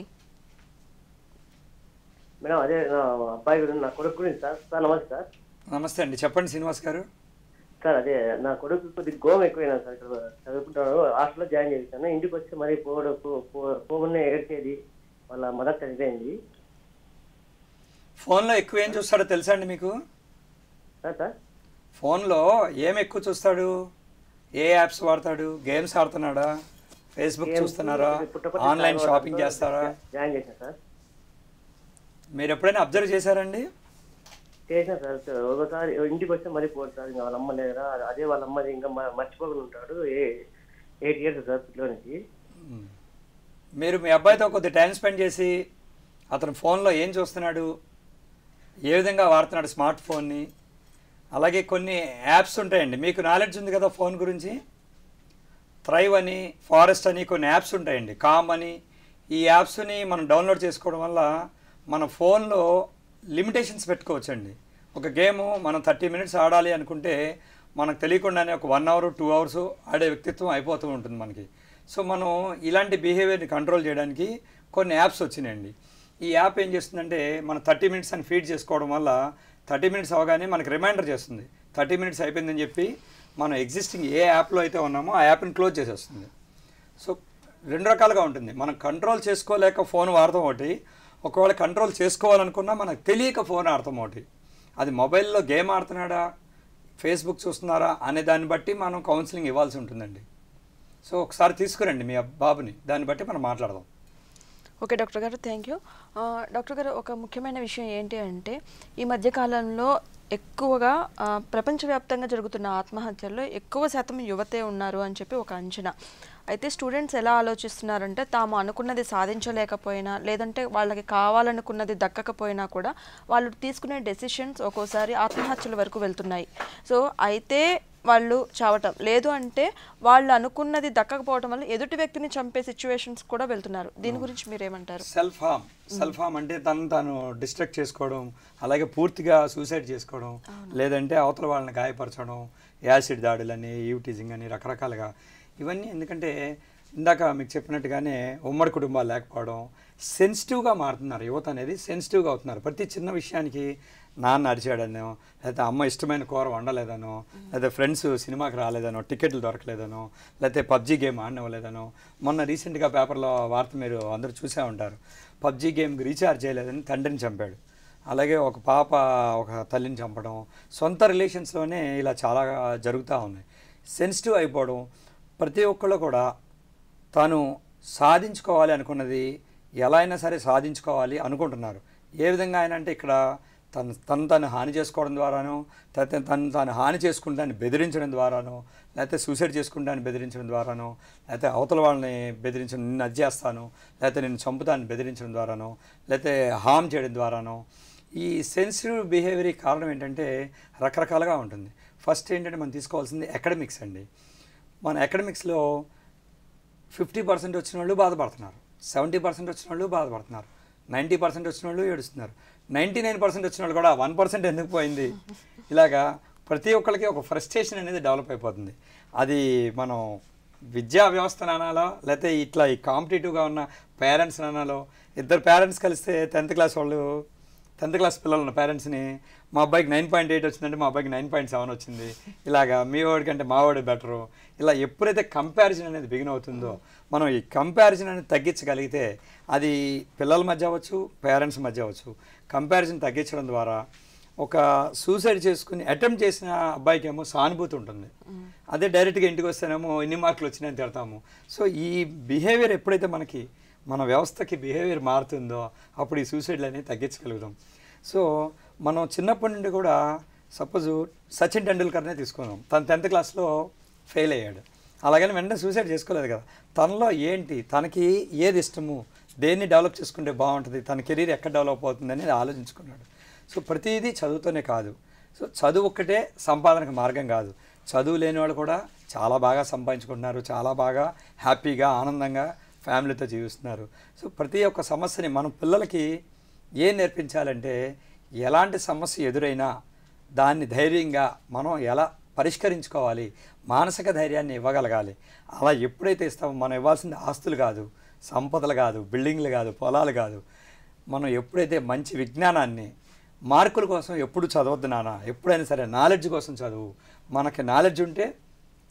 మేడం అదే నా అబ్బాయి గురించి, నా కొడుకు గురించి సార్. సార్ నమస్తే సార్. నమస్తే అండి, చెప్పండి శ్రీనివాస్ గారు. సార్ అదే నా కొడుకు కొద్దిగా గోమ ఎక్కువైనా సార్. ఇక్కడ చదువుకుంటాడు, హాస్టల్లో జాయిన్ చేశాను. ఇంటికి వచ్చి మరీ పోగునే ఎగర్చేది, వాళ్ళ మదర్ చనిపోయింది. ఫోన్లో ఎక్కువ ఏం చూస్తాడో తెలుసా అండి మీకు? సార్ ఫోన్లో ఏం ఎక్కువ చూస్తాడు, ఏ యాప్స్ వాడతాడు, గేమ్స్ ఆడుతున్నాడా, ఫేస్బుక్ చూస్తున్నారా, ఆన్లైన్ షాపింగ్ చేస్తారా? జాయిన్ చేసిన సార్. మీరు ఎప్పుడైనా అబ్జర్వ్ చేశారండి? చేసిన సార్. ఒకసారి ఇంటికి వస్తే మళ్ళీ పోదు సార్. ఇంకా వాళ్ళ అమ్మ లేరా, అదే వాళ్ళ అమ్మది ఇంకా మర్చిపోకుండా ఉంటాడు. 8 years సార్ పిల్లలకి. మీరు మీ అబ్బాయితో కొద్దిగా టైం స్పెండ్ చేసి అతను ఫోన్లో ఏం చూస్తున్నాడు, ఏ విధంగా వాడుతున్నాడు స్మార్ట్ ఫోన్ని, అలాగే కొన్ని యాప్స్ ఉంటాయండి. మీకు నాలెడ్జ్ ఉంది కదా ఫోన్ గురించి. థ్రైవ్ అని, ఫారెస్ట్ అని కొన్ని యాప్స్ ఉంటాయండి, కామ్ అని. ఈ యాప్స్ని మనం డౌన్లోడ్ చేసుకోవడం వల్ల మన ఫోన్లో లిమిటేషన్స్ పెట్టుకోవచ్చండి. ఒక గేము మనం 30 minutes ఆడాలి అనుకుంటే మనకు తెలియకుండానే ఒక 1 hour 2 hours ఆడే వ్యక్తిత్వం అయిపోతూ ఉంటుంది మనకి. సో మనం ఇలాంటి బిహేవియర్ని కంట్రోల్ చేయడానికి కొన్ని యాప్స్ వచ్చినాయండి. ఈ యాప్ ఏం చేస్తుందంటే మనం 30 minutes అని ఫీడ్ చేసుకోవడం వల్ల 30 minutes అవగానే మనకి రిమైండర్ చేస్తుంది 30 minutes అయిపోయిందని చెప్పి. మనం ఎగ్జిస్టింగ్ ఏ యాప్లో అయితే ఉన్నామో ఆ యాప్ని క్లోజ్ చేసేస్తుంది. సో 2 రకాలుగా ఉంటుంది. మనం కంట్రోల్ చేసుకోలేక ఫోన్ వాడతాం ఒకటి, ఒకవేళ కంట్రోల్ చేసుకోవాలనుకున్నా మనకు తెలియక ఫోన్ ఆడతాం ఒకటి. అది మొబైల్లో గేమ్ ఆడుతున్నాడా, ఫేస్బుక్ చూస్తున్నారా అనే దాన్ని బట్టి మనం కౌన్సిలింగ్ ఇవ్వాల్సి ఉంటుందండి. సో ఒకసారి తీసుకురండి మీ బాబుని, దాన్ని బట్టి మనం మాట్లాడదాం. ఓకే డాక్టర్ గారు, థ్యాంక్ యూ. డాక్టర్ గారు, ఒక ముఖ్యమైన విషయం ఏంటి అంటే ఈ మధ్యకాలంలో ఎక్కువగా ప్రపంచవ్యాప్తంగా జరుగుతున్న ఆత్మహత్యల్లో ఎక్కువ శాతం యువతే ఉన్నారు అని చెప్పి ఒక అంచనా. అయితే స్టూడెంట్స్ ఎలా ఆలోచిస్తున్నారంటే తాము అనుకున్నది సాధించలేకపోయినా, లేదంటే వాళ్ళకి కావాలనుకున్నది దక్కకపోయినా కూడా వాళ్ళు తీసుకునే డెసిషన్స్ ఒక్కోసారి ఆత్మహత్యల వరకు వెళ్తున్నాయి. సో అయితే వాళ్ళు చావటం, లేదు అంటే వాళ్ళు అనుకున్నది దక్కకపోవడం వల్ల ఎదుటి వ్యక్తిని చంపే సిచ్యువేషన్స్ కూడా వెళ్తున్నారు. దీని గురించి మీరేమంటారు? సెల్ఫ్ హార్మ్ అంటే తను డిస్ట్రాక్ట్ చేసుకోవడం, అలాగే పూర్తిగా సూసైడ్ చేసుకోవడం, లేదంటే అవతల వాళ్ళని గాయపరచడం, యాసిడ్ దాడులని, టీజింగ్ అని రకరకాలుగా ఇవన్నీ. ఎందుకంటే ఇందాక మీకు చెప్పినట్టుగానే ఉమ్మడి కుటుంబాలు లేకపోవడం, సెన్సిటివ్గా మారుతున్నారు. యువత అనేది సెన్సిటివ్గా అవుతున్నారు. ప్రతి చిన్న విషయానికి నాన్న అరిచాడనో, లేకపోతే అమ్మ ఇష్టమైన కూర వండలేదనో, లేకపోతే ఫ్రెండ్స్ సినిమాకి రాలేదనో, టికెట్లు దొరకలేదనో, లేకపోతే పబ్జీ గేమ్ ఆడనివ్వలేదనో. మొన్న రీసెంట్గా పేపర్లో వార్త మీరు అందరూ చూసే ఉంటారు. పబ్జీ గేమ్కి రీఛార్జ్ చేయలేదని తండ్రిని చంపాడు. అలాగే ఒక పాప ఒక తల్లిని చంపడం, సొంత రిలేషన్స్లోనే ఇలా చాలా జరుగుతూ ఉన్నాయి. సెన్సిటివ్ అయిపోవడం. ప్రతి ఒక్కళ్ళు కూడా తాను సాధించుకోవాలి అనుకున్నది ఎలా అయినా సరే సాధించుకోవాలి అనుకుంటున్నారు. ఏ విధంగా ఆయన అంటే ఇక్కడ తను హాని చేసుకోవడం ద్వారానో, లేకపోతే తాను హాని చేసుకుంటాన్ని బెదిరించడం ద్వారానో, లేకపోతే సూసైడ్ చేసుకుంటాన్ని బెదిరించడం ద్వారానో, లేకపోతే అవతల వాళ్ళని బెదిరించడం, నిన్ను అది చేస్తాను, లేకపోతే నిన్ను చంపుతాన్ని బెదిరించడం ద్వారానో, లేకపోతే హామ్ చేయడం ద్వారానో. ఈ సెన్సిటివ్ బిహేవియర్ కారణం ఏంటంటే రకరకాలుగా ఉంటుంది. ఫస్ట్ ఏంటంటే మనం తీసుకోవాల్సింది అకాడమిక్స్ అండి. మన అకాడమిక్స్లో 50% వచ్చిన వాళ్ళు బాధపడుతున్నారు, 70% వచ్చిన వాళ్ళు బాధపడుతున్నారు, 90% వచ్చిన వాళ్ళు ఏడుస్తున్నారు, 99% వచ్చిన వాళ్ళు కూడా 1% ఎందుకు పోయింది, ఇలాగా ప్రతి ఒక్కరికి ఒక ఫ్రస్ట్రేషన్ అనేది డెవలప్ అయిపోతుంది. అది మనం విద్యా వ్యవస్థను అనాలో, లేకపోతే ఇట్లా ఈ కాంపిటేటివ్గా ఉన్న పేరెంట్స్ని అనాలో. ఇద్దరు పేరెంట్స్ కలిస్తే 10th class వాళ్ళు 10th class పిల్లలు ఉన్న పేరెంట్స్ని, మా అబ్బాయికి 9.8 వచ్చిందంటే మా అబ్బాయికి 9.7 వచ్చింది, ఇలాగా మీ వాడి కంటే మా వాడు బెటరు, ఇలా ఎప్పుడైతే కంపారిజన్ అనేది బిగిన్ అవుతుందో మనం ఈ కంపారిజన్ అనేది తగ్గించగలిగితే, అది పిల్లల మధ్య అవ్వచ్చు, పేరెంట్స్ మధ్య అవ్వచ్చు, కంపారిజన్ తగ్గించడం ద్వారా ఒక సూసైడ్ చేసుకుని అటెంప్ట్ చేసిన అబ్బాయికి ఏమో సానుభూతి ఉంటుంది. అదే డైరెక్ట్గా ఇంటికి వస్తేనేమో ఎన్ని మార్కులు వచ్చినాయని తిడతాము. సో ఈ బిహేవియర్ ఎప్పుడైతే మన వ్యవస్థకి బిహేవియర్ మారుతుందో అప్పుడు ఈ సూసైడ్లు అనేవి తగ్గించగలుగుతాం. సో మనం చిన్నప్పటి నుండి కూడా సపోజ్ సచిన్ టెండూల్కర్నే తీసుకున్నాం. తను 10th classలో ఫెయిల్ అయ్యాడు, అలాగని వెంటనే సూసైడ్ చేసుకోలేదు కదా. తనలో ఏంటి, తనకి ఏది ఇష్టము, దేన్ని డెవలప్ చేసుకుంటే బాగుంటుంది, తన కెరీర్ ఎక్కడ డెవలప్ అవుతుంది అనేది ఆలోచించుకున్నాడు. సో ప్రతిదీ చదువుతోనే కాదు. సో చదువు ఒక్కటే సంపాదనకు మార్గం కాదు. చదువు లేని వాళ్ళు కూడా చాలా బాగా సంపాదించుకుంటున్నారు, చాలా బాగా హ్యాపీగా ఆనందంగా ఫ్యామిలీతో జీవిస్తున్నారు. సో ప్రతి ఒక్క సమస్యని మనం పిల్లలకి ఏం నేర్పించాలంటే, ఎలాంటి సమస్య ఎదురైనా దాన్ని ధైర్యంగా మనం ఎలా పరిష్కరించుకోవాలి, మానసిక ధైర్యాన్ని ఇవ్వగలగాలి. అలా ఎప్పుడైతే ఇస్తామో, మనం ఇవ్వాల్సింది ఆస్తులు కాదు, సంపదలు కాదు, బిల్డింగ్లు కాదు, పొలాలు కాదు. మనం ఎప్పుడైతే మంచి విజ్ఞానాన్ని, మార్కుల కోసం ఎప్పుడు చదవద్దు నాన్న, ఎప్పుడైనా సరే నాలెడ్జ్ కోసం చదువు. మనకి నాలెడ్జ్ ఉంటే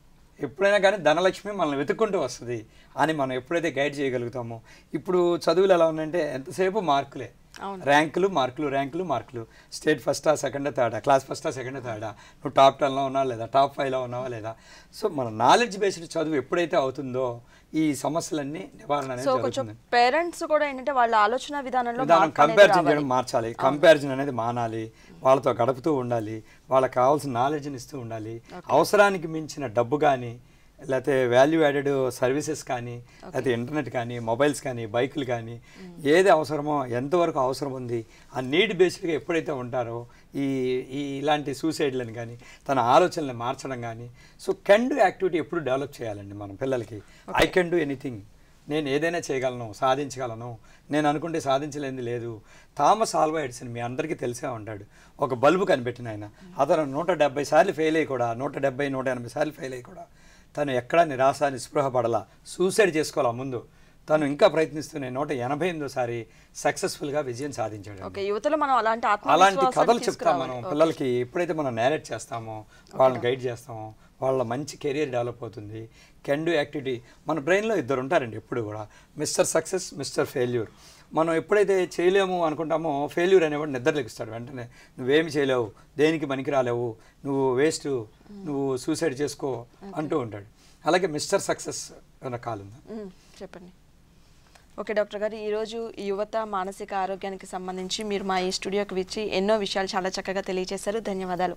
ఎప్పుడైనా కానీ ధనలక్ష్మి మనల్ని వెతుక్కుంటూ వస్తుంది అని మనం ఎప్పుడైతే గైడ్ చేయగలుగుతామో. ఇప్పుడు చదువులు ఎలా ఉన్నాయంటే ఎంతసేపు మార్కులే, ర్యాంకులు మార్కులు, ర్యాంకులు మార్కులు. స్టేట్ ఫస్టా, సెకండా, థర్డా, క్లాస్ ఫస్టా, సెకండా, థర్డా, నువ్వు టాప్ 10లో ఉన్నావా లేదా, టాప్ 5లో ఉన్నావా లేదా. సో మన నాలెడ్జ్ బేస్డ్ చదువు ఎప్పుడైతే అవుతుందో ఈ సమస్యలన్నీ నివారణ అనేది జరుగుతుంది. పేరెంట్స్ కూడా ఏంటంటే వాళ్ళ ఆలోచన విధానంలో కంపారిజన్ చేయడం మార్చాలి. కంపారిజన్ అనేది మానాలి. వాళ్ళతో గడుపుతూ ఉండాలి. వాళ్ళకి కావాల్సిన నాలెడ్జ్ని ఇస్తూ ఉండాలి. అవసరానికి మించిన డబ్బు కానీ, లేకపోతే వాల్యూ యాడెడ్ సర్వీసెస్ కానీ, లేకపోతే ఇంటర్నెట్ కానీ, మొబైల్స్ కానీ, బైకులు కానీ, ఏది అవసరమో ఎంతవరకు అవసరం ఉంది ఆ నీడ్ బేస్డ్గా ఎప్పుడైతే ఉంటారో ఇలాంటి సూసైడ్లను కానీ, తన ఆలోచనలు మార్చడం కానీ. సో కెన్ డూ యాక్టివిటీ ఎప్పుడు డెవలప్ చేయాలండి మనం పిల్లలకి. ఐ కెన్ డూ ఎనీథింగ్, నేను ఏదైనా చేయగలను, సాధించగలను, నేను అనుకుంటే సాధించలేనిది లేదు. థామస్ ఆల్వా ఎడిసన్ మీ అందరికీ తెలిసే ఉంటాడు. ఒక బల్బు కనిపెట్టిన ఆయన. అతను 170 సార్లు ఫెయిల్ అయ్యి కూడా, 170, 180 సార్లు ఫెయిల్ అయ్యి కూడా తను ఎక్కడా నిరాశ నిస్పృహ పడలా. సూసైడ్ చేసుకోవాలా ముందు. తను ఇంకా ప్రయత్నిస్తూనే 188సారి సక్సెస్ఫుల్గా విజయం సాధించాడు. యువతలో మనం అలాంటి కథలు చెప్తాం మనం పిల్లలకి. ఎప్పుడైతే మనం నేరేట్ చేస్తామో, వాళ్ళని గైడ్ చేస్తామో, వాళ్ళ మంచి కెరియర్ డెవలప్ అవుతుంది. Can do activity. మన బ్రెయిన్లో ఇద్దరు ఉంటారండి ఎప్పుడు కూడా, మిస్టర్ సక్సెస్, మిస్టర్ ఫెయిల్యూర్. మనం ఎప్పుడైతే చేయలేము అనుకుంటామో ఫెయిల్యూర్ అనేవాడు నిద్ర లెగుస్తాడు వెంటనే. నువ్వేమి చేయలేవు, దేనికి పనికి రాలేవు, నువ్వు వేస్ట్, నువ్వు సూసైడ్ చేసుకో అంటూ ఉంటాడు. అలాగే మిస్టర్ సక్సెస్ అన్న కాల్ ఉందా? చెప్పండి. ఓకే డాక్టర్ గారు, ఈరోజు యువత మానసిక ఆరోగ్యానికి సంబంధించి మీరు మా ఈ స్టూడియోకి వచ్చి ఎన్నో విషయాలు చాలా చక్కగా తెలియజేశారు. ధన్యవాదాలు.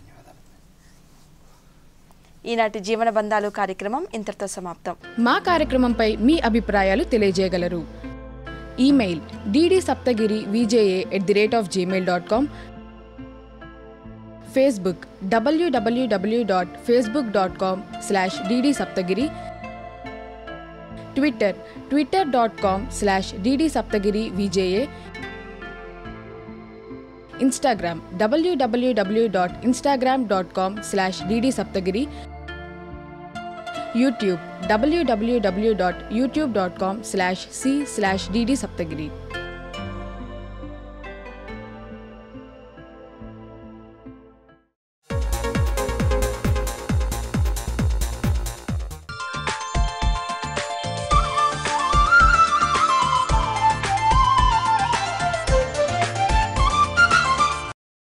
ఈనాటి జీవన బంధాలు కార్యక్రమం ఇంతటితో సమాప్తం. మా కార్యక్రమంపై మీ అభిప్రాయాలు తెలియజేయగలరు. Email ddSaptagiri@gmail.com, Facebook www.facebook.com/ddSaptagiri, Twitter twitter.com/ddSaptagiriVJA, Instagram www.instagram.com/ddSaptagiri, YouTube www.youtube.com/c/ddSaptagiri.